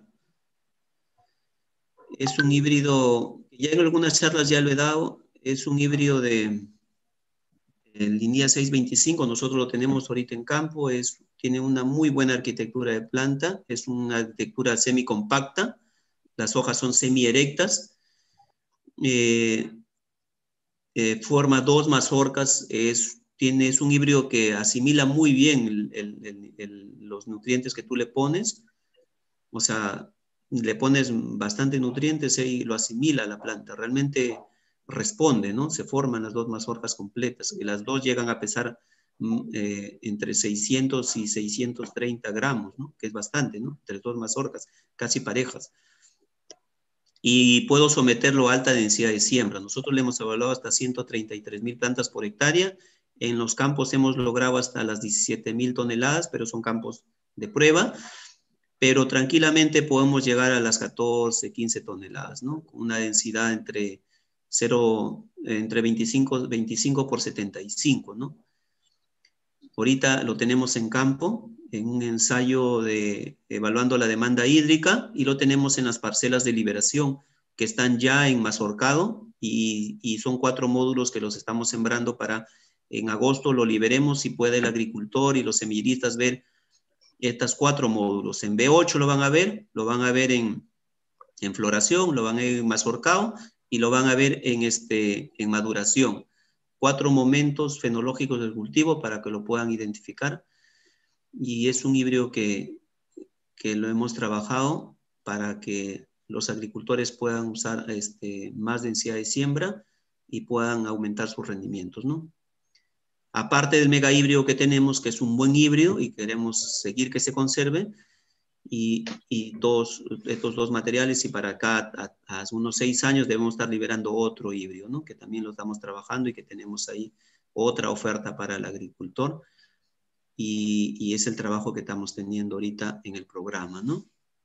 es un híbrido, ya en algunas charlas ya lo he dado, es un híbrido de línea seiscientos veinticinco, nosotros lo tenemos ahorita en campo, es, tiene una muy buena arquitectura de planta, es una arquitectura semicompacta, las hojas son semi-erectas, eh, eh, forma dos mazorcas, es, tiene, es un híbrido que asimila muy bien el, el, el, el, los nutrientes que tú le pones, o sea, le pones bastante nutrientes y lo asimila la planta, realmente responde, ¿no? Se forman las dos mazorcas completas, que las dos llegan a pesar eh, entre seiscientos y seiscientos treinta gramos, ¿no? Que es bastante, ¿no? Entre dos mazorcas, casi parejas. Y puedo someterlo a alta densidad de siembra. Nosotros le hemos evaluado hasta ciento treinta y tres mil plantas por hectárea. En los campos hemos logrado hasta las diecisiete mil toneladas, pero son campos de prueba. Pero tranquilamente podemos llegar a las catorce, quince toneladas, ¿no? Con una densidad entre, cero, entre veinticinco, veinticinco por setenta y cinco, ¿no? Ahorita lo tenemos en campo, en un ensayo de evaluando la demanda hídrica, y lo tenemos en las parcelas de liberación que están ya en mazorcado, y, y son cuatro módulos que los estamos sembrando para en agosto lo liberemos y pueda el agricultor y los semilleristas ver estas cuatro módulos. En B ocho lo van a ver, lo van a ver en, en floración, lo van a ver en mazorcado y lo van a ver en, este, en maduración. Cuatro momentos fenológicos del cultivo para que lo puedan identificar. Y es un híbrido que, que lo hemos trabajado para que los agricultores puedan usar este, más densidad de siembra y puedan aumentar sus rendimientos, ¿no? Aparte del mega híbrido que tenemos, que es un buen híbrido y queremos seguir que se conserve, y, y todos estos dos materiales, y para acá a, a unos seis años debemos estar liberando otro híbrido, ¿no? Que también lo estamos trabajando y que tenemos ahí otra oferta para el agricultor, y, y es el trabajo que estamos teniendo ahorita en el programa, ¿no?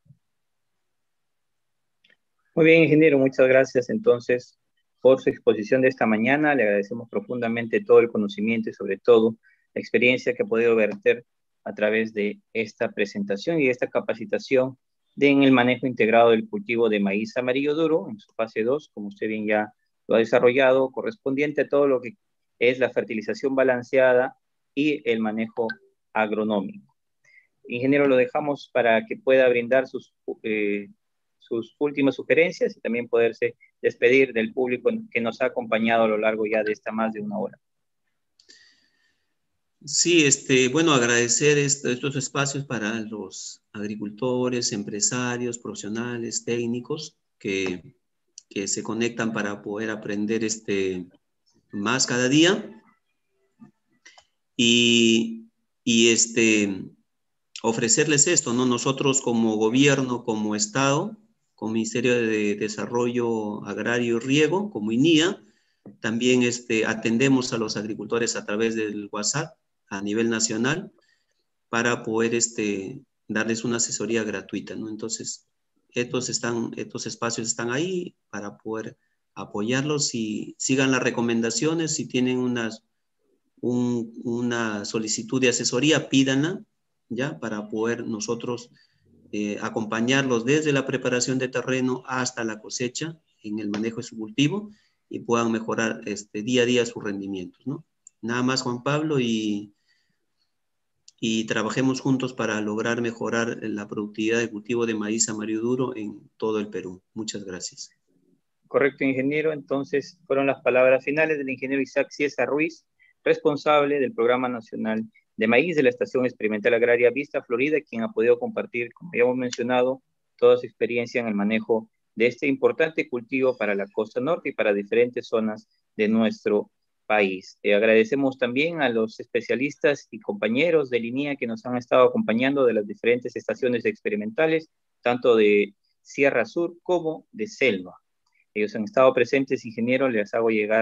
Muy bien, ingeniero, muchas gracias entonces por su exposición de esta mañana. Le agradecemos profundamente todo el conocimiento y sobre todo la experiencia que ha podido verter a través de esta presentación y esta capacitación de, en el manejo integrado del cultivo de maíz amarillo duro en su fase dos, como usted bien ya lo ha desarrollado, correspondiente a todo lo que es la fertilización balanceada y el manejo agronómico. Ingeniero, lo dejamos para que pueda brindar sus, eh, sus últimas sugerencias y también poderse despedir del público que nos ha acompañado a lo largo ya de esta más de una hora. Sí, este, bueno, agradecer este, estos espacios para los agricultores, empresarios, profesionales, técnicos que, que se conectan para poder aprender este, más cada día. Y, y este, ofrecerles esto, ¿no? Nosotros como gobierno, como Estado, como Ministerio de Desarrollo Agrario y Riego, como INIA, también este, atendemos a los agricultores a través del WhatsApp a nivel nacional para poder este, darles una asesoría gratuita, ¿no? Entonces, estos, están, estos espacios están ahí para poder apoyarlos y sigan las recomendaciones. Si tienen unas, un, una solicitud de asesoría, pídanla, ¿ya? Para poder nosotros eh, acompañarlos desde la preparación de terreno hasta la cosecha en el manejo de su cultivo y puedan mejorar este, día a día sus rendimientos, ¿no? Nada más, Juan Pablo, y, y trabajemos juntos para lograr mejorar la productividad de cultivo de maíz amarillo duro en todo el Perú. Muchas gracias. Correcto, ingeniero. Entonces, fueron las palabras finales del ingeniero Isaac Ciesa Ruiz, responsable del Programa Nacional de Maíz de la Estación Experimental Agraria Vista Florida, quien ha podido compartir, como ya hemos mencionado, toda su experiencia en el manejo de este importante cultivo para la costa norte y para diferentes zonas de nuestro país. Eh, agradecemos también a los especialistas y compañeros de línea que nos han estado acompañando de las diferentes estaciones experimentales, tanto de Sierra Sur como de Selva. Ellos han estado presentes, ingeniero, les hago llegar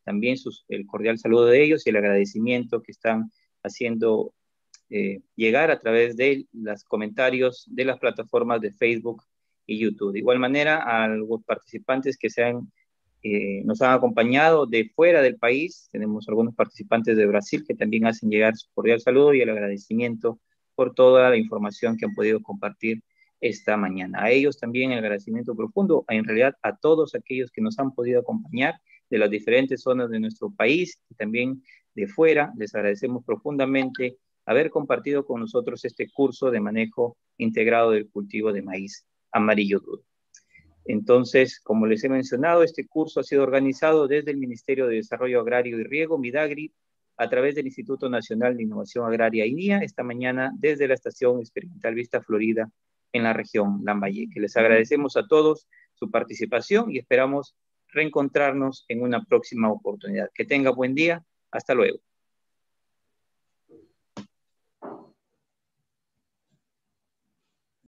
también sus, el cordial saludo de ellos y el agradecimiento que están haciendo eh, llegar a través de los comentarios de las plataformas de Facebook y YouTube. De igual manera, a los participantes que se han, eh, nos han acompañado de fuera del país, tenemos algunos participantes de Brasil que también hacen llegar su cordial saludo y el agradecimiento por toda la información que han podido compartir esta mañana. A ellos también el agradecimiento profundo, en realidad a todos aquellos que nos han podido acompañar de las diferentes zonas de nuestro país y también de fuera. Les agradecemos profundamente haber compartido con nosotros este curso de manejo integrado del cultivo de maíz amarillo duro. Entonces, como les he mencionado, este curso ha sido organizado desde el Ministerio de Desarrollo Agrario y Riego, Midagri, a través del Instituto Nacional de Innovación Agraria, I N I A, esta mañana desde la Estación Experimental Vista Florida en la región Lambayeque. Les agradecemos a todos su participación y esperamos reencontrarnos en una próxima oportunidad. Que tenga buen día. Hasta luego.